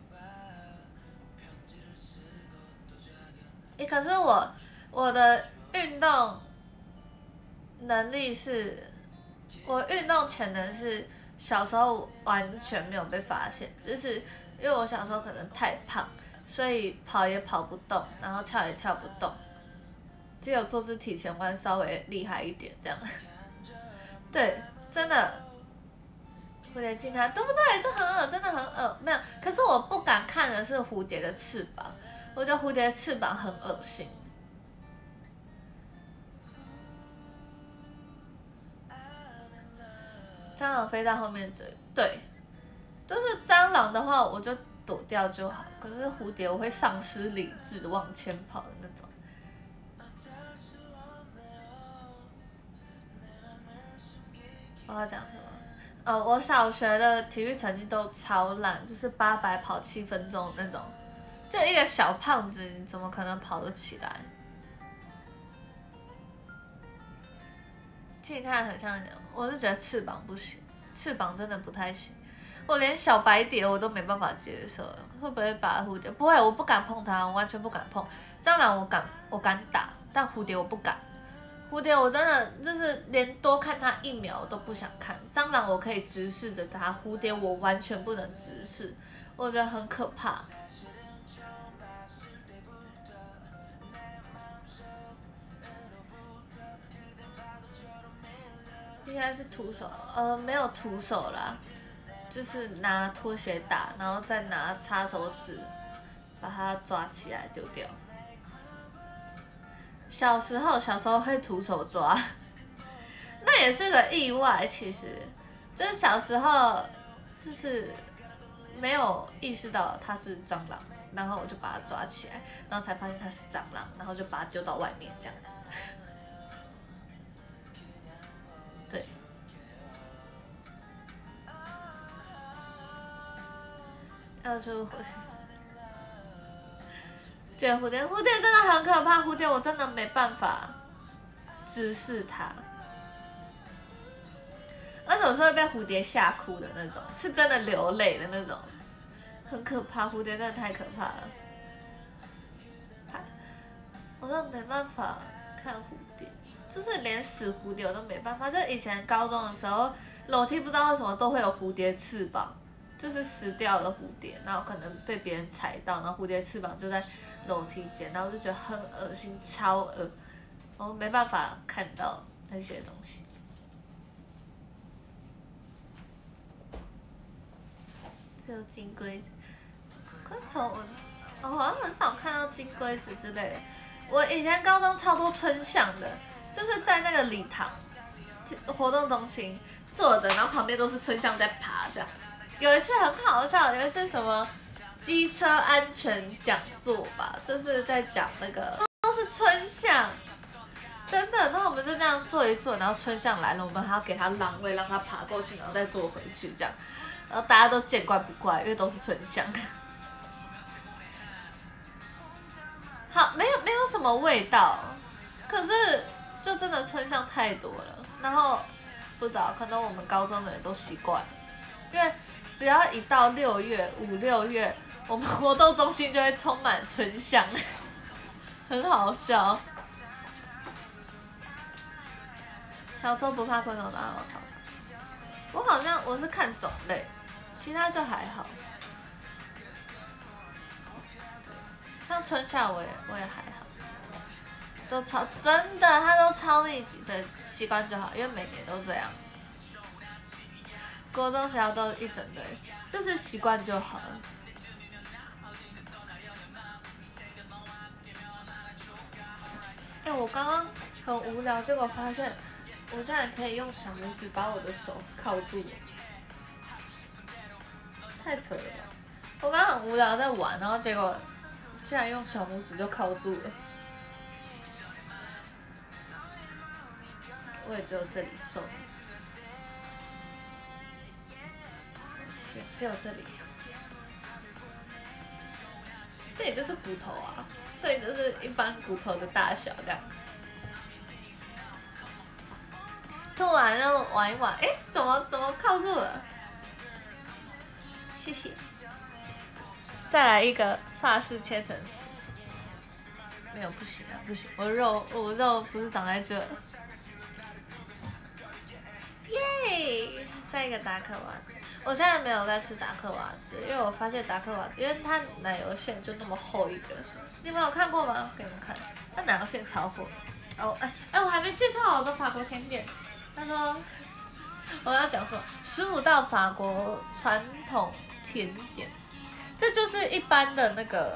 欸，可是我我的运动能力是，我运动潜能是小时候完全没有被发现，就是因为我小时候可能太胖。所以跑也跑不动，然后跳也跳不动，只有坐姿体前弯稍微厉害一点这样。对，真的，蝴蝶镜它对不对？就很恶，真的很恶。没有，可是我不敢看的是蝴蝶的翅膀，我觉得蝴蝶的翅膀很恶心。蟑螂飞到后面追，对，就是蟑螂的话，我就。躲掉就好，可是蝴蝶我会丧失理智往前跑的那种。我要讲什么？呃，我小学的体育成绩都超烂，就是八百跑七分钟那种，就一个小胖子，你怎么可能跑得起来？近看很像，我是觉得翅膀不行，翅膀真的不太行。我连小白蝶我都没办法接受，会不会把蝴蝶？不会，我不敢碰它，我完全不敢碰。蟑螂我敢，我敢打，但蝴蝶我不敢。蝴蝶我真的就是连多看它一秒我都不想看。蟑螂我可以直视着它，蝴蝶我完全不能直视，我觉得很可怕。应该是徒手，呃，没有徒手啦。就是拿拖鞋打，然后再拿擦手指把它抓起来丢掉。小时候，小时候会徒手抓，那也是个意外。其实，就是小时候就是没有意识到它是蟑螂，然后我就把它抓起来，然后才发现它是蟑螂，然后就把它丢到外面这样。对。要出蝴蝶，卷蝴蝶，蝴蝶真的很可怕。蝴蝶我真的没办法直视它，而且有时候会被蝴蝶吓哭的那种，是真的流泪的那种，很可怕。蝴蝶真的太可怕了，我真的没办法看蝴蝶，就是连死蝴蝶我都没办法。就以前高中的时候，楼梯不知道为什么都会有蝴蝶翅膀。就是死掉的蝴蝶，然后可能被别人踩到，然后蝴蝶翅膀就在楼梯间，然后我就觉得很恶心，超恶，我没办法看到那些东西。只有金龟，昆虫我我好像很少看到金龟子之类的。我以前高中超多春象的，就是在那个礼堂活动中心坐着，然后旁边都是春象在爬这样。有一次很好笑，有一次什么机车安全讲座吧，就是在讲那个都是春象。真的，然后我们就这样坐一坐，然后春象来了，我们还要给它让位，让它爬过去，然后再坐回去这样。然后大家都见怪不怪，因为都是春象。好，没有没有什么味道，可是就真的春象太多了。然后不知道，可能我们高中的人都习惯了，因为只要一到六月五六月，我们活动中心就会充满春象，很好笑。小时候不怕昆虫，哪有草？我好像我是看种类，其他就还好。像春夏我也我也还好，都超真的，它都超密集的，习惯就好，因为每年都这样。国中学校都一整堆，就是习惯就好了。哎、欸，我刚刚很无聊，结果发现。我竟然可以用小拇指把我的手铐住，太扯了吧！我刚刚很无聊在玩，然后结果竟然用小拇指就铐住了。我也只有这里瘦，只只有这里，这也就是骨头啊，所以就是一般骨头的大小这样。突然就玩一玩，哎、欸，怎么怎么铐住了？谢谢。再来一个法式切成丝，没有不行啊，不行，我肉我肉不是长在这。耶！再一个达克瓦兹，我现在没有在吃达克瓦兹，因为我发现达克瓦兹，因为它奶油馅就那么厚一个，你们有看过吗？给你们看，它奶油馅超厚。哦，哎哎，我还没介绍好我的法国甜点。他说：“我要讲说十五道法国传统甜点，这就是一般的那个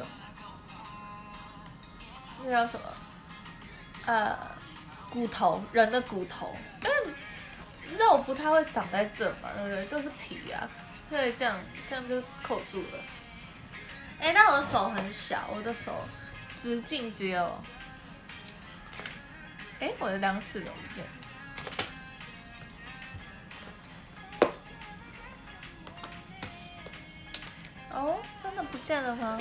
那叫什么？呃，骨头，人的骨头，因为肉不太会长在这嘛，对不对？就是皮啊，所以这样这样就扣住了。哎，但我的手很小，我的手直径只有……哎，我的量尺怎么不见？”哦，真的不见了吗？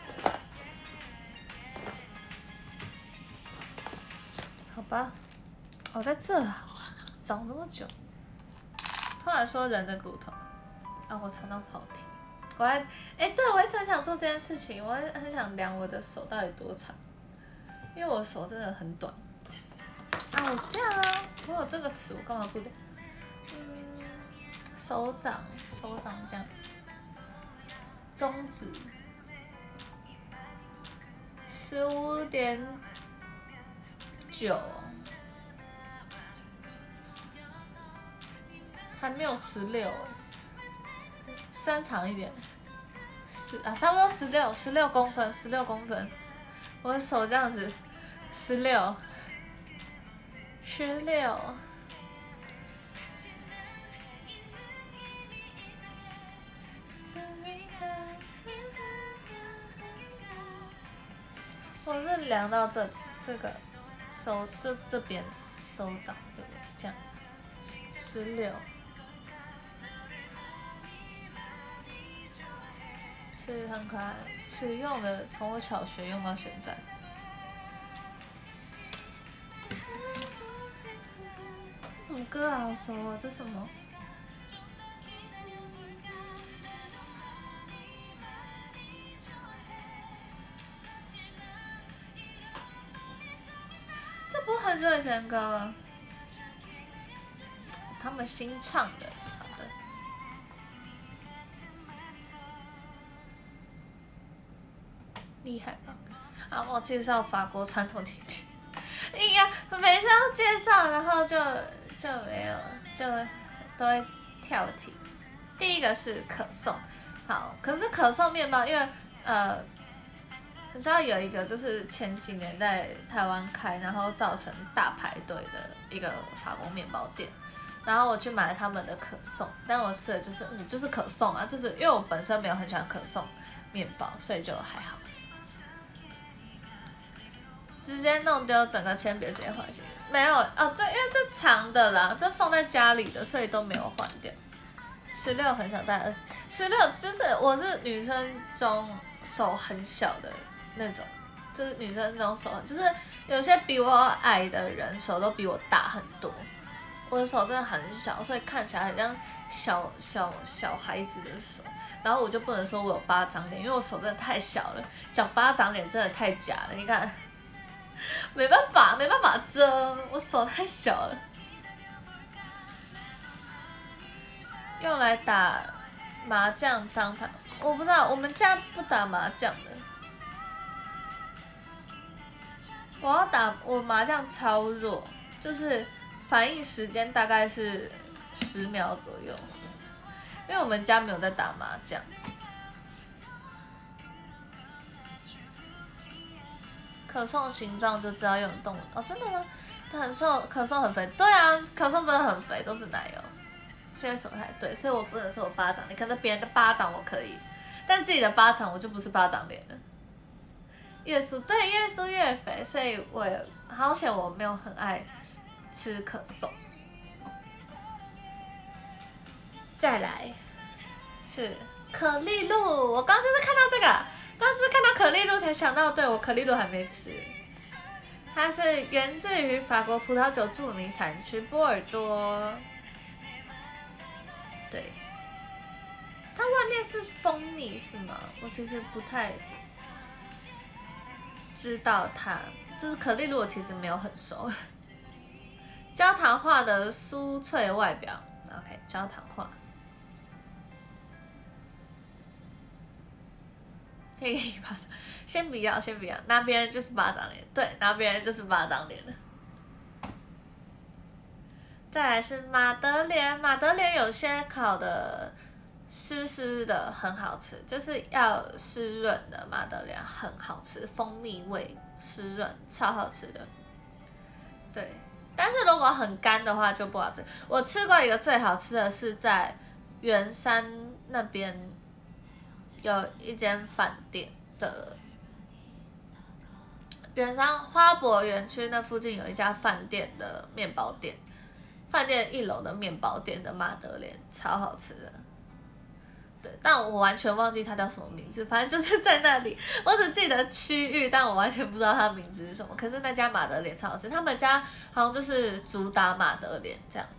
好吧，我、哦、在这啊，找那么久。突然说人的骨头，啊，我尝到好听。我还，哎，对，我一直很想做这件事情，我很想量我的手到底多长，因为我手真的很短。啊，我这样啊，我有这个尺，我干嘛不量？嗯，手掌，手掌这样。中指十五点九，还没有十六，伸长一点，十啊，差不多十六，十六公分，十六公分，我的手这样子，十六，十六。我是量到这这个手这这边手掌这边这样，十六，是很可爱，实用的，从我小学用到现在。这什么歌啊？好熟啊！这什么？不是很久以前的歌了，他们新唱的，好的。厉害吧？啊，我介绍法国传统甜点，硬要每次要介绍，然后就就没有，就都会跳题。第一个是可颂，好，可是可颂面包，因为呃你知道有一个就是前几年在台湾开，然后造成大排队的一个法国面包店，然后我去买他们的可颂，但我吃的就是嗯就是可颂啊，就是因为我本身没有很喜欢可颂面包，所以就还好。直接弄丢整个铅笔直接换新的，没有哦，这因为这长的啦，这放在家里的，所以都没有换掉。十六很想带二十，十六就是我是女生中手很小的那种，就是女生中手就是有些比我矮的人手都比我大很多，我的手真的很小，所以看起来很像小小小孩子的手。然后我就不能说我有巴掌脸，因为我手真的太小了，讲巴掌脸真的太假了，你看。没办法，没办法遮，我手太小了。用来打麻将当牌，我不知道，我们家不打麻将的。我要打，我麻将超弱，就是反应时间大概是十秒左右，因为我们家没有在打麻将。可颂形状就知道用动物哦，真的吗？可颂可颂很肥，对啊，可颂真的很肥，都是奶油。所以手太对，所以我不能说我巴掌脸，可能别人的巴掌我可以，但自己的巴掌我就不是巴掌脸了。越酥对，越酥越肥，所以我也好险我没有很爱吃可颂。再来是可丽露，我刚就是看到这个。刚是看到可丽露才想到，对我可丽露还没吃。它是源自于法国葡萄酒著名产区波尔多。对，它外面是蜂蜜是吗？我其实不太知道它，就是可丽露我其实没有很熟。焦糖化的酥脆外表 ，OK， 焦糖化。可以给你巴掌，先不要，先不要，拿别人就是巴掌脸，对，拿别人就是巴掌脸的。再来是马德莲，马德莲有些烤的湿湿的，很好吃，就是要湿润的马德莲很好吃，蜂蜜味湿润，超好吃的。对，但是如果很干的话就不好吃。我吃过一个最好吃的是在圆山那边。有一间饭店的，圆山花博园区那附近有一家饭店的面包店，饭店一楼的面包店的马德莲超好吃的，对，但我完全忘记它叫什么名字，反正就是在那里，我只记得区域，但我完全不知道它的名字是什么。可是那家马德莲超好吃，他们家好像就是主打马德莲这样。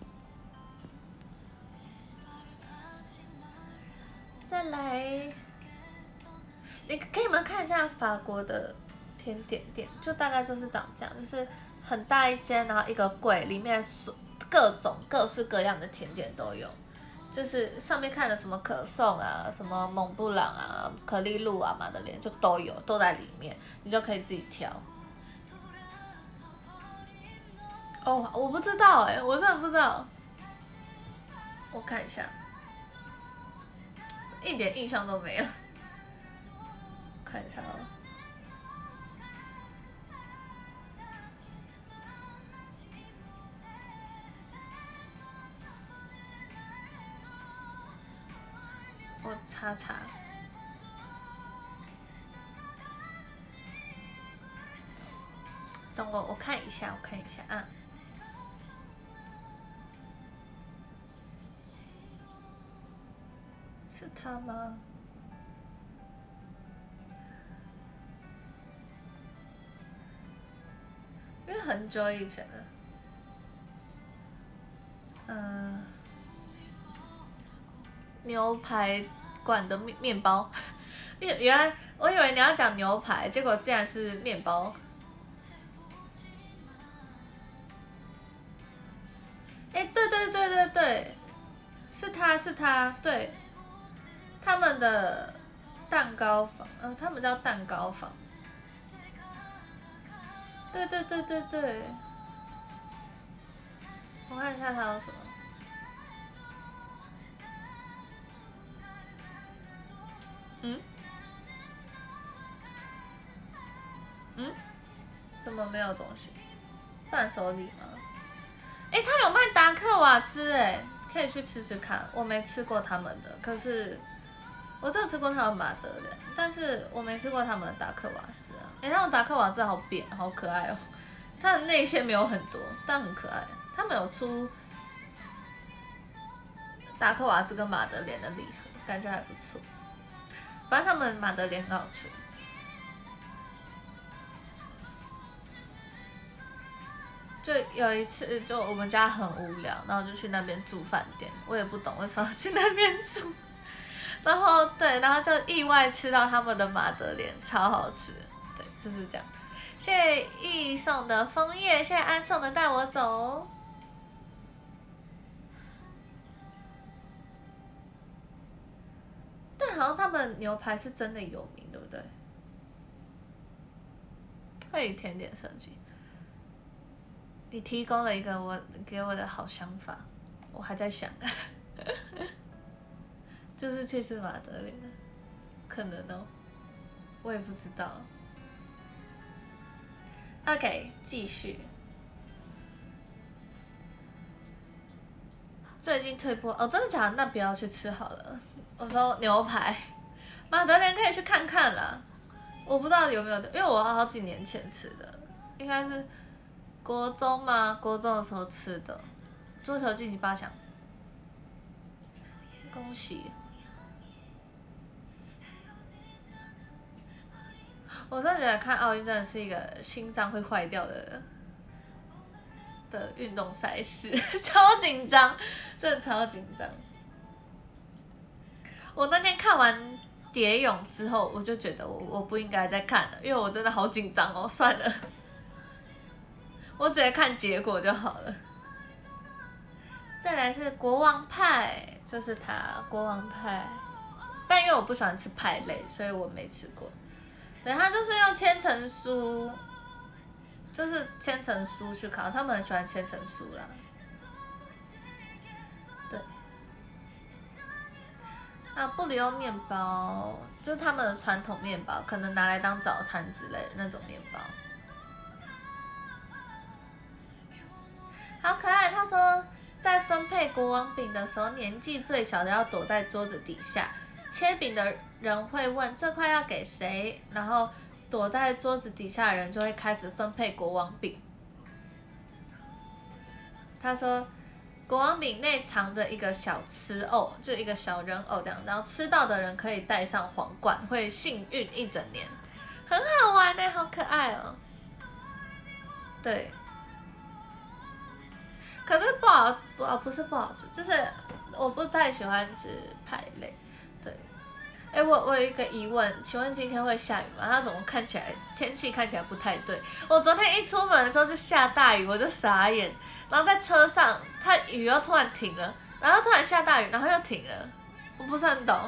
再来。你可以们看一下法国的甜点店，就大概就是长这样，就是很大一间，然后一个柜，里面各种各式各样的甜点都有，就是上面看的什么可颂啊，什么蒙布朗啊，可丽露啊，马德莲就都有，都在里面，你就可以自己挑。哦，我不知道哎、欸，我真的不知道，我看一下，一点印象都没有。看一下哦，我查查，等我，我看一下，我看一下啊，是他吗？因为很久以前了，嗯、呃，牛排馆的面面包，原原来我以为你要讲牛排，结果竟然是面包。哎、欸，对对对对对，是他是他，对，他们的蛋糕房，呃，他们叫蛋糕房。对对对对对，我看一下他有什么。嗯？ 嗯？怎么没有东西？伴手礼吗？哎、欸，他有卖达克瓦兹哎，可以去吃吃看。我没吃过他们的，可是我只有吃过他们马德莲，但是我没吃过他们的达克瓦兹啊。哎、欸，他们达克瓦兹好扁，好可爱哦。它的内馅没有很多，但很可爱。他们有出达克瓦兹跟马德莲的礼盒，感觉还不错。反正他们马德莲很好吃。就有一次，就我们家很无聊，然后就去那边住饭店，我也不懂为什么要去那边住。然后对，然后就意外吃到他们的马德莲，超好吃。对，就是这样。谢谢易送的枫叶，谢谢安送的带我走。但好像他们牛排是真的有名，对不对？会以甜点设计。你提供了一个我给我的好想法，我还在想，就是去吃马德莲的，可能哦，我也不知道。OK， 继续。最近推播哦，真的假的？那不要去吃好了。我说牛排，马德莲可以去看看啦。我不知道有没有，因为我好几年前吃的，应该是国中吗？国中的时候吃的。桌球晋级八强，恭喜！我真的觉得看奥运真的是一个心脏会坏掉的的运动赛事，超紧张，真的超紧张。我那天看完蝶泳之后，我就觉得我我不应该再看了，因为我真的好紧张哦。算了，我直接看结果就好了。再来是国王派，就是它国王派，但因为我不喜欢吃派类，所以我没吃过。对，它就是用千层酥，就是千层酥去烤，他们很喜欢千层酥啦。对。啊，布里欧面包就是他们的传统面包，可能拿来当早餐之类的那种面包。好可爱，他说在分配国王饼的时候，年纪最小的要躲在桌子底下，切饼的人会问这块要给谁，然后躲在桌子底下的人就会开始分配国王饼。他说国王饼内藏着一个小瓷偶，就一个小人偶这样，然后吃到的人可以戴上皇冠，会幸运一整年，很好玩呢，好可爱哦。对。可是不好不不是不好吃，就是我不太喜欢吃派类。对，哎、欸，我我有一个疑问，请问今天会下雨吗？它怎么看起来天气看起来不太对？我昨天一出门的时候就下大雨，我就傻眼。然后在车上，它雨又突然停了，然后突然下大雨，然后又停了，我不是很懂。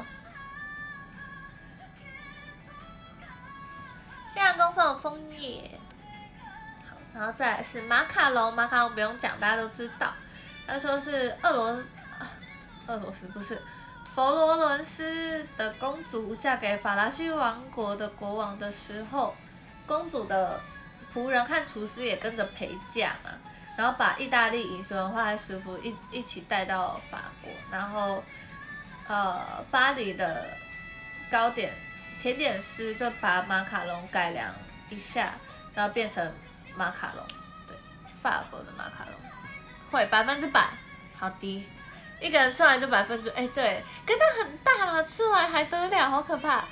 现在公司有枫叶。然后再来是马卡龙，马卡龙不用讲，大家都知道。他说是俄罗，俄罗斯不是，佛罗伦斯的公主嫁给法兰西王国的国王的时候，公主的仆人和厨师也跟着陪嫁嘛，然后把意大利饮食文化和食谱一一起带到法国，然后呃巴黎的糕点甜点师就把马卡龙改良一下，然后变成马卡龙，对，法国的马卡龙，会百分之百，好低，一个人吃完就百分之，哎，对，跟它很大了，吃完还得了，好可怕。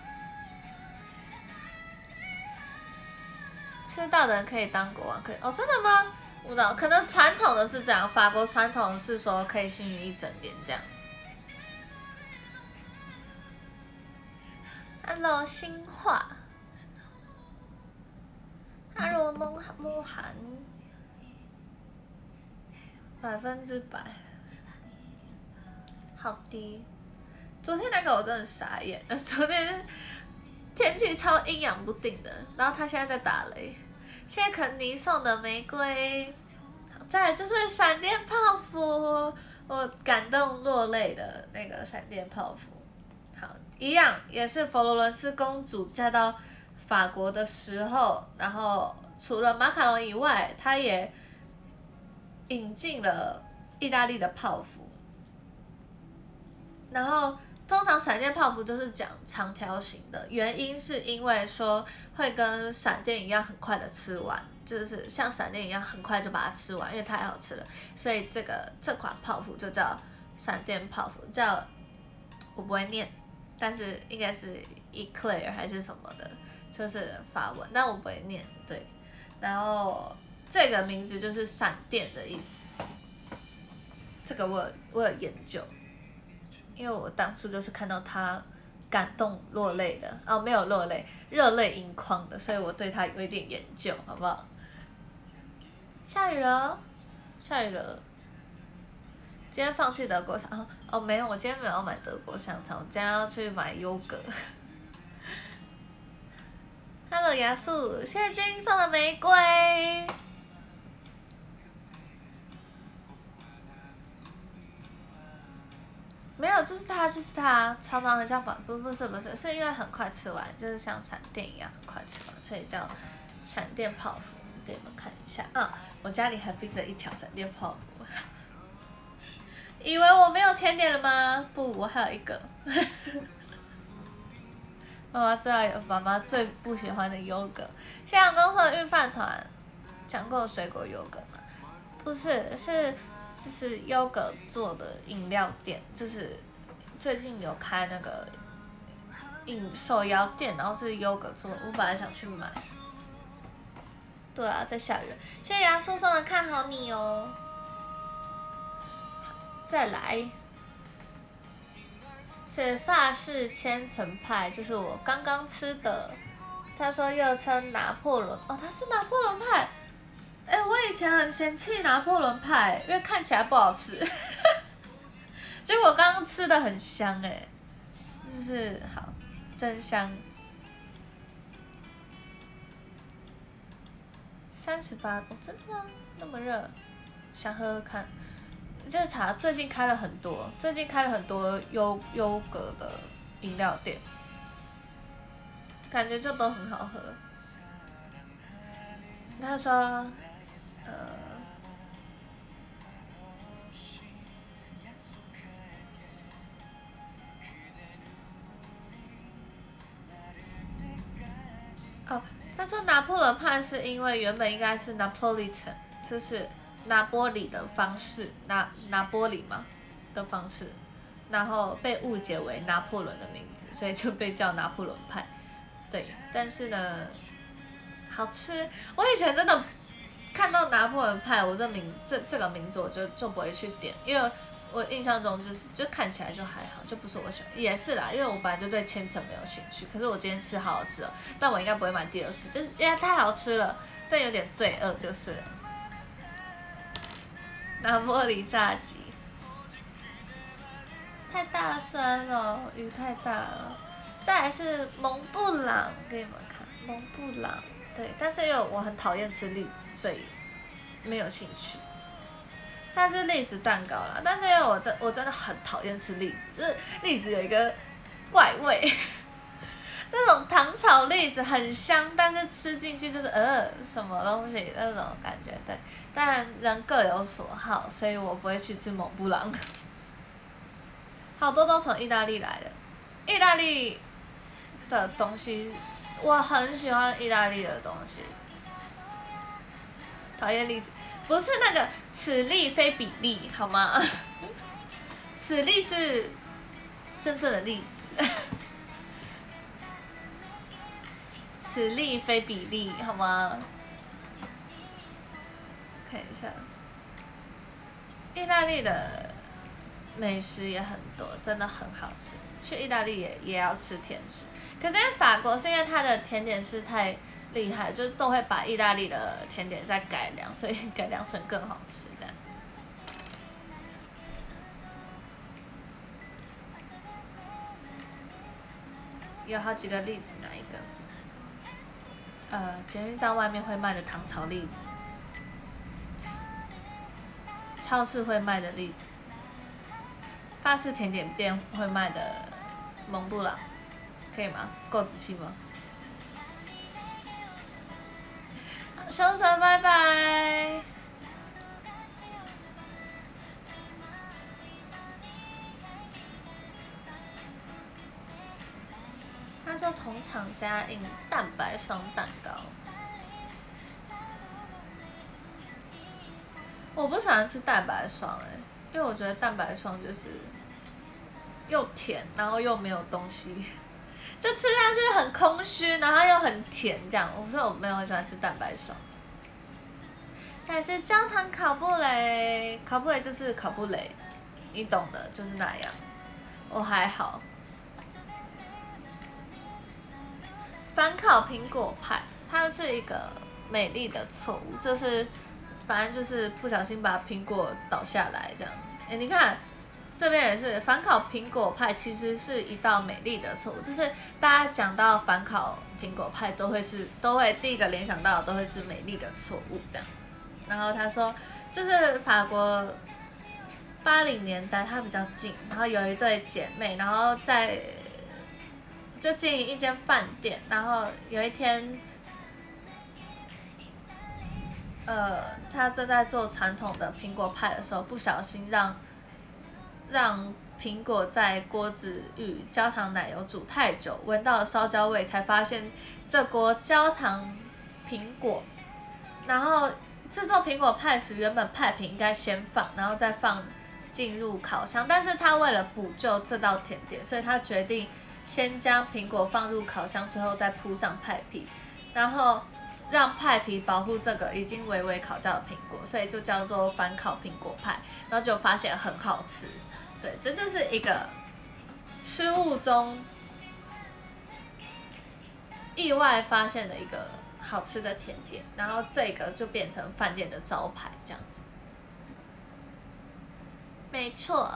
吃到的人可以当国王，可以哦，真的吗？不知道，可能传统的是这样，法国传统是说可以幸运一整年这样。Hello， 新话。Hello， 梦梦涵，百分之百，好低。昨天那个我真的傻眼了，昨天天气超阴阳不定的，然后他现在在打雷。谢谢肯尼送的玫瑰，好，再来就是闪电泡芙，我感动落泪的那个闪电泡芙。好，一样也是佛罗伦斯公主嫁到法国的时候，然后除了马卡龙以外，它也引进了意大利的泡芙。然后通常闪电泡芙就是讲长条形的，原因是因为说会跟闪电一样很快的吃完，就是像闪电一样很快就把它吃完，因为太好吃了，所以这个这款泡芙就叫闪电泡芙，叫我不会念，但是应该是 eclair 还是什么的，就是法文，但我不会念，对。然后这个名字就是闪电的意思，这个我有我有研究。因为我当初就是看到他感动落泪的，哦，没有落泪，热泪盈眶的，所以我对他有一点研究，好不好？下雨了，下雨了。今天放弃德国香哦哦没有，我今天没有要买德国香肠，我今天要去买优格。Hello 亚素，谢谢君送的玫瑰。没有，就是它，就是它，常常很像反，不不是不是，是因为很快吃完，就是像闪电一样很快吃完，所以叫闪电泡芙。给你们看一下啊，我家里还冰着一条闪电泡芙。以为我没有甜点了吗？不，我还有一个。妈妈最爱有妈妈最不喜欢的优格。谢阳公司的运饭团讲过水果优格吗？不是，是。就是优格做的饮料店，就是最近有开那个饮手摇店，然后是优格做的，我本来想去买。对啊，在下雨。谢谢牙叔送的看好你哦。再来，是法式千层派，就是我刚刚吃的。他说又称拿破仑，哦，它是拿破仑派。哎、欸，我以前很嫌弃拿破仑派，因为看起来不好吃，结果刚刚吃的很香哎、欸，就是好，真香。三十八，哦，真的吗？那么热，想喝喝看。这个茶最近开了很多，最近开了很多优优格的饮料店，感觉就都很好喝。他说。呃，哦，他说拿破仑派是因为原本应该是 Napolitan， 就是拿波里的方式，拿拿波里嘛的方式，然后被误解为拿破仑的名字，所以就被叫拿破仑派。对，但是呢，好吃。我以前真的。看到拿破仑派，我这名这这个名字我就就不会去点，因为我印象中就是就看起来就还好，就不是我喜欢。也是啦，因为我本来就对千层没有兴趣，可是我今天吃好好吃哦，但我应该不会买第二次，就是因为太好吃了，但有点罪恶就是了。拿破里炸鸡，太大声了，雨太大了。再来是蒙布朗，给你们看蒙布朗。对，但是因为我很讨厌吃栗子，所以没有兴趣。它是栗子蛋糕啦，但是因为我真我真的很讨厌吃栗子，就是栗子有一个怪味。这种糖炒栗子很香，但是吃进去就是呃什么东西那种感觉，对。但人各有所好，所以我不会去吃蒙布朗。好多都从意大利来的，意大利的东西。我很喜欢意大利的东西，讨厌栗子，不是那个此利非彼利，好吗？此利是真正的栗子，此利非彼利，好吗？看一下，意大利的美食也很多，真的很好吃。去意大利也也要吃甜食。可是因为法国是因为它的甜点是太厉害，就是都会把意大利的甜点再改良，所以改良成更好吃这样。有好几个栗子，哪一个？呃，捷运站外面会卖的糖炒栗子，超市会卖的栗子，法式甜点店会卖的蒙布朗。可以吗？够仔细吗？ 凶神拜拜。他说同厂家印蛋白霜蛋糕。我不喜欢吃蛋白霜哎、欸，因为我觉得蛋白霜就是又甜，然后又没有东西，就吃下去很空虚，然后又很甜这样。所以我没有很喜欢吃蛋白霜。但是焦糖烤布雷，烤布雷就是烤布雷，你懂的，就是那样。我还好。反烤苹果派，它是一个美丽的错误，就是反正就是不小心把苹果倒下来这样子。哎，你看这边也是反烤苹果派，其实是一道美丽的错误，就是大家讲到反烤苹果派都会是都会第一个联想到的都会是美丽的错误这样。然后他说，就是法国八零年代它比较近，然后有一对姐妹，然后在就经营一间饭店，然后有一天，呃，他正在做传统的苹果派的时候，不小心让让苹果在锅子与焦糖奶油煮太久，闻到了烧焦味，才发现这锅焦糖苹果。然后制作苹果派时，原本派皮应该先放，然后再放进入烤箱，但是他为了补救这道甜点，所以他决定先将苹果放入烤箱，之后再铺上派皮，然后让派皮保护这个已经微微烤焦的苹果，所以就叫做反烤苹果派，然后就发现很好吃。对，这就是一个失误中意外发现的一个好吃的甜点，然后这个就变成饭店的招牌这样子。没错。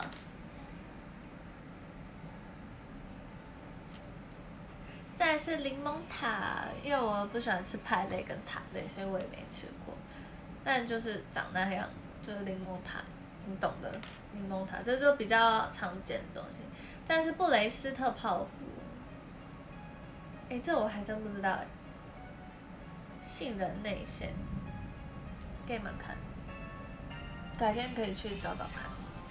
再来是柠檬塔，因为我不喜欢吃派类跟塔类，所以我也没吃过。但就是长那样，就是柠檬塔，你懂的。柠檬塔这就比较常见的东西。但是布雷斯特泡芙，哎，这我还真不知道哎。杏仁内馅，给你们看，改天可以去找找看。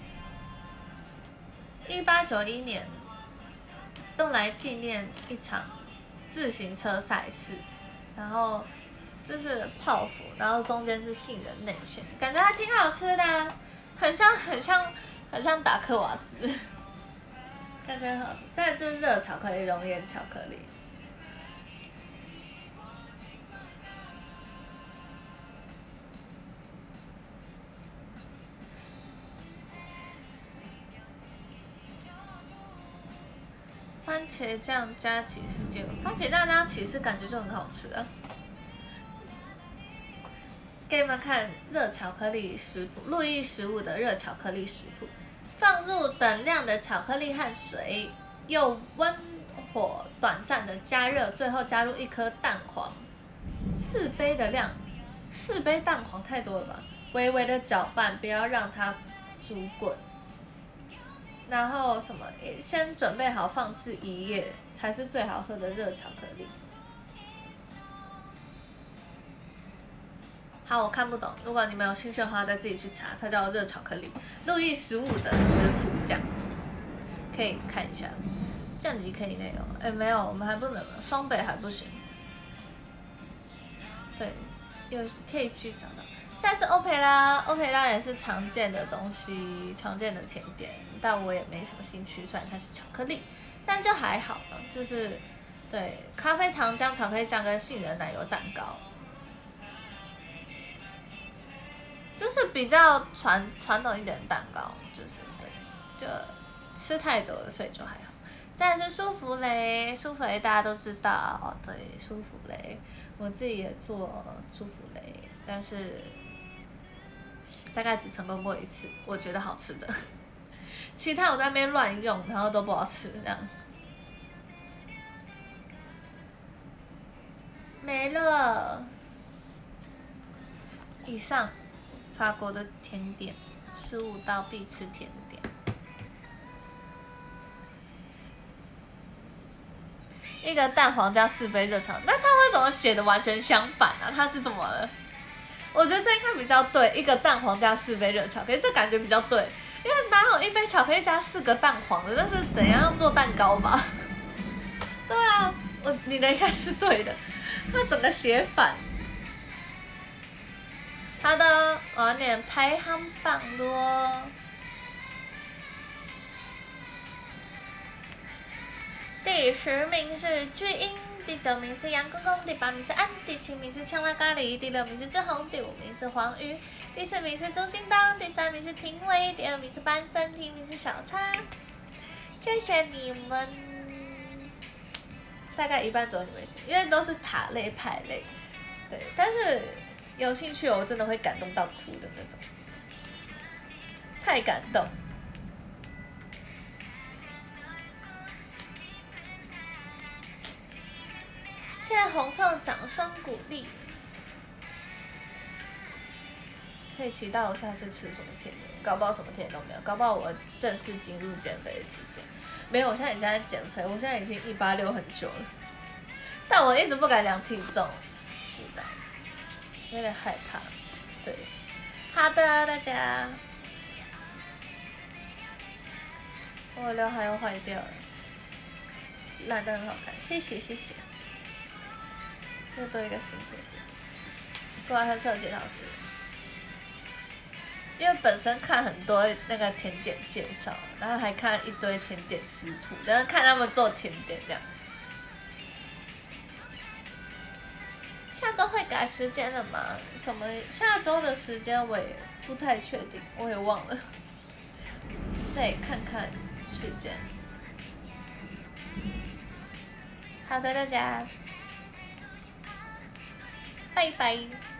一八九一年，用来纪念一场自行车赛事，然后这是泡芙，然后中间是杏仁内馅，感觉还挺好吃的、啊，很像很像很像达克瓦兹，感觉很好吃。再来就是热巧克力熔岩巧克力。番茄酱加起司酱，番茄酱加起司感觉就很好吃啊。给你们看热巧克力食谱，路易十五的热巧克力食谱，放入等量的巧克力和水，用温火短暂的加热，最后加入一颗蛋黄，四杯的量，四杯蛋黄太多了吧？微微的搅拌，不要让它煮滚。然后什么？先准备好放置一夜，才是最好喝的热巧克力。好，我看不懂，如果你们有兴趣的话，再自己去查，它叫热巧克力，路易十五的食谱这样，可以看一下。降级可以内容，哎没有，我们还不能，双北还不行。对，有可以去找找。再是欧培拉，欧培拉也是常见的东西，常见的甜点，但我也没什么兴趣，虽然它是巧克力，但就还好了，就是对咖啡糖浆、巧克力酱跟杏仁奶油蛋糕，就是比较传传统一点的蛋糕，就是对，就吃太多了，所以就还好。再来是舒芙蕾，舒芙蕾大家都知道，哦对，舒芙蕾，我自己也做舒芙蕾，但是大概只成功过一次，我觉得好吃的，其他我在那边乱用，然后都不好吃这样。没了。以上，法国的甜点，十五道必吃甜点。 一个蛋黄加四杯热茶，那他为什么写的完全相反啊？他是怎么了？我觉得这应该比较对，一个蛋黄加四杯热巧克力，这感觉比较对，因为哪有一杯巧克力加四个蛋黄的？那是怎样做蛋糕吧？对啊，我你的应该是对的，那整个写反。好的，我要念排行榜咯。第十名是巨婴，第九名是杨公公，第八名是安，第七名是呛辣咖喱，第六名是志宏，第五名是黄鱼，第四名是周心当，第三名是廷威，第二名是班森，第一名是小叉。谢谢你们，大概一半左右你们信，因为都是塔类派类，对，但是有兴趣我真的会感动到哭的那种，太感动。谢谢红色掌声鼓励，可以期待我下次吃什么甜点，搞不好什么甜点都没有，搞不好我正式进入减肥的期间。没有，我现在已经在减肥，我现在已经一八六很久了，但我一直不敢量体重，有点害怕。对，好的，大家，我的刘海又坏掉了，染得很好看，谢谢谢谢。又多一个新甜点，果然很适合杰老师。因为本身看很多那个甜点介绍，然后还看一堆甜点食谱，然后看他们做甜点这样。下周会改时间了吗？什么下周的时间我也不太确定，我也忘了，再看看时间。好的，大家。拜拜！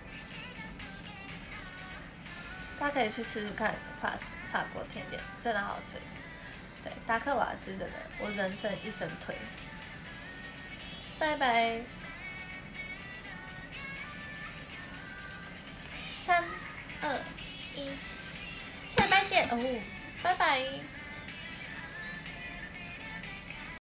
大家可以去吃吃看法式法国甜点，真的好吃。对，达克瓦兹真的，我人生一生推。拜拜！三、二、一，下班见哦！拜拜。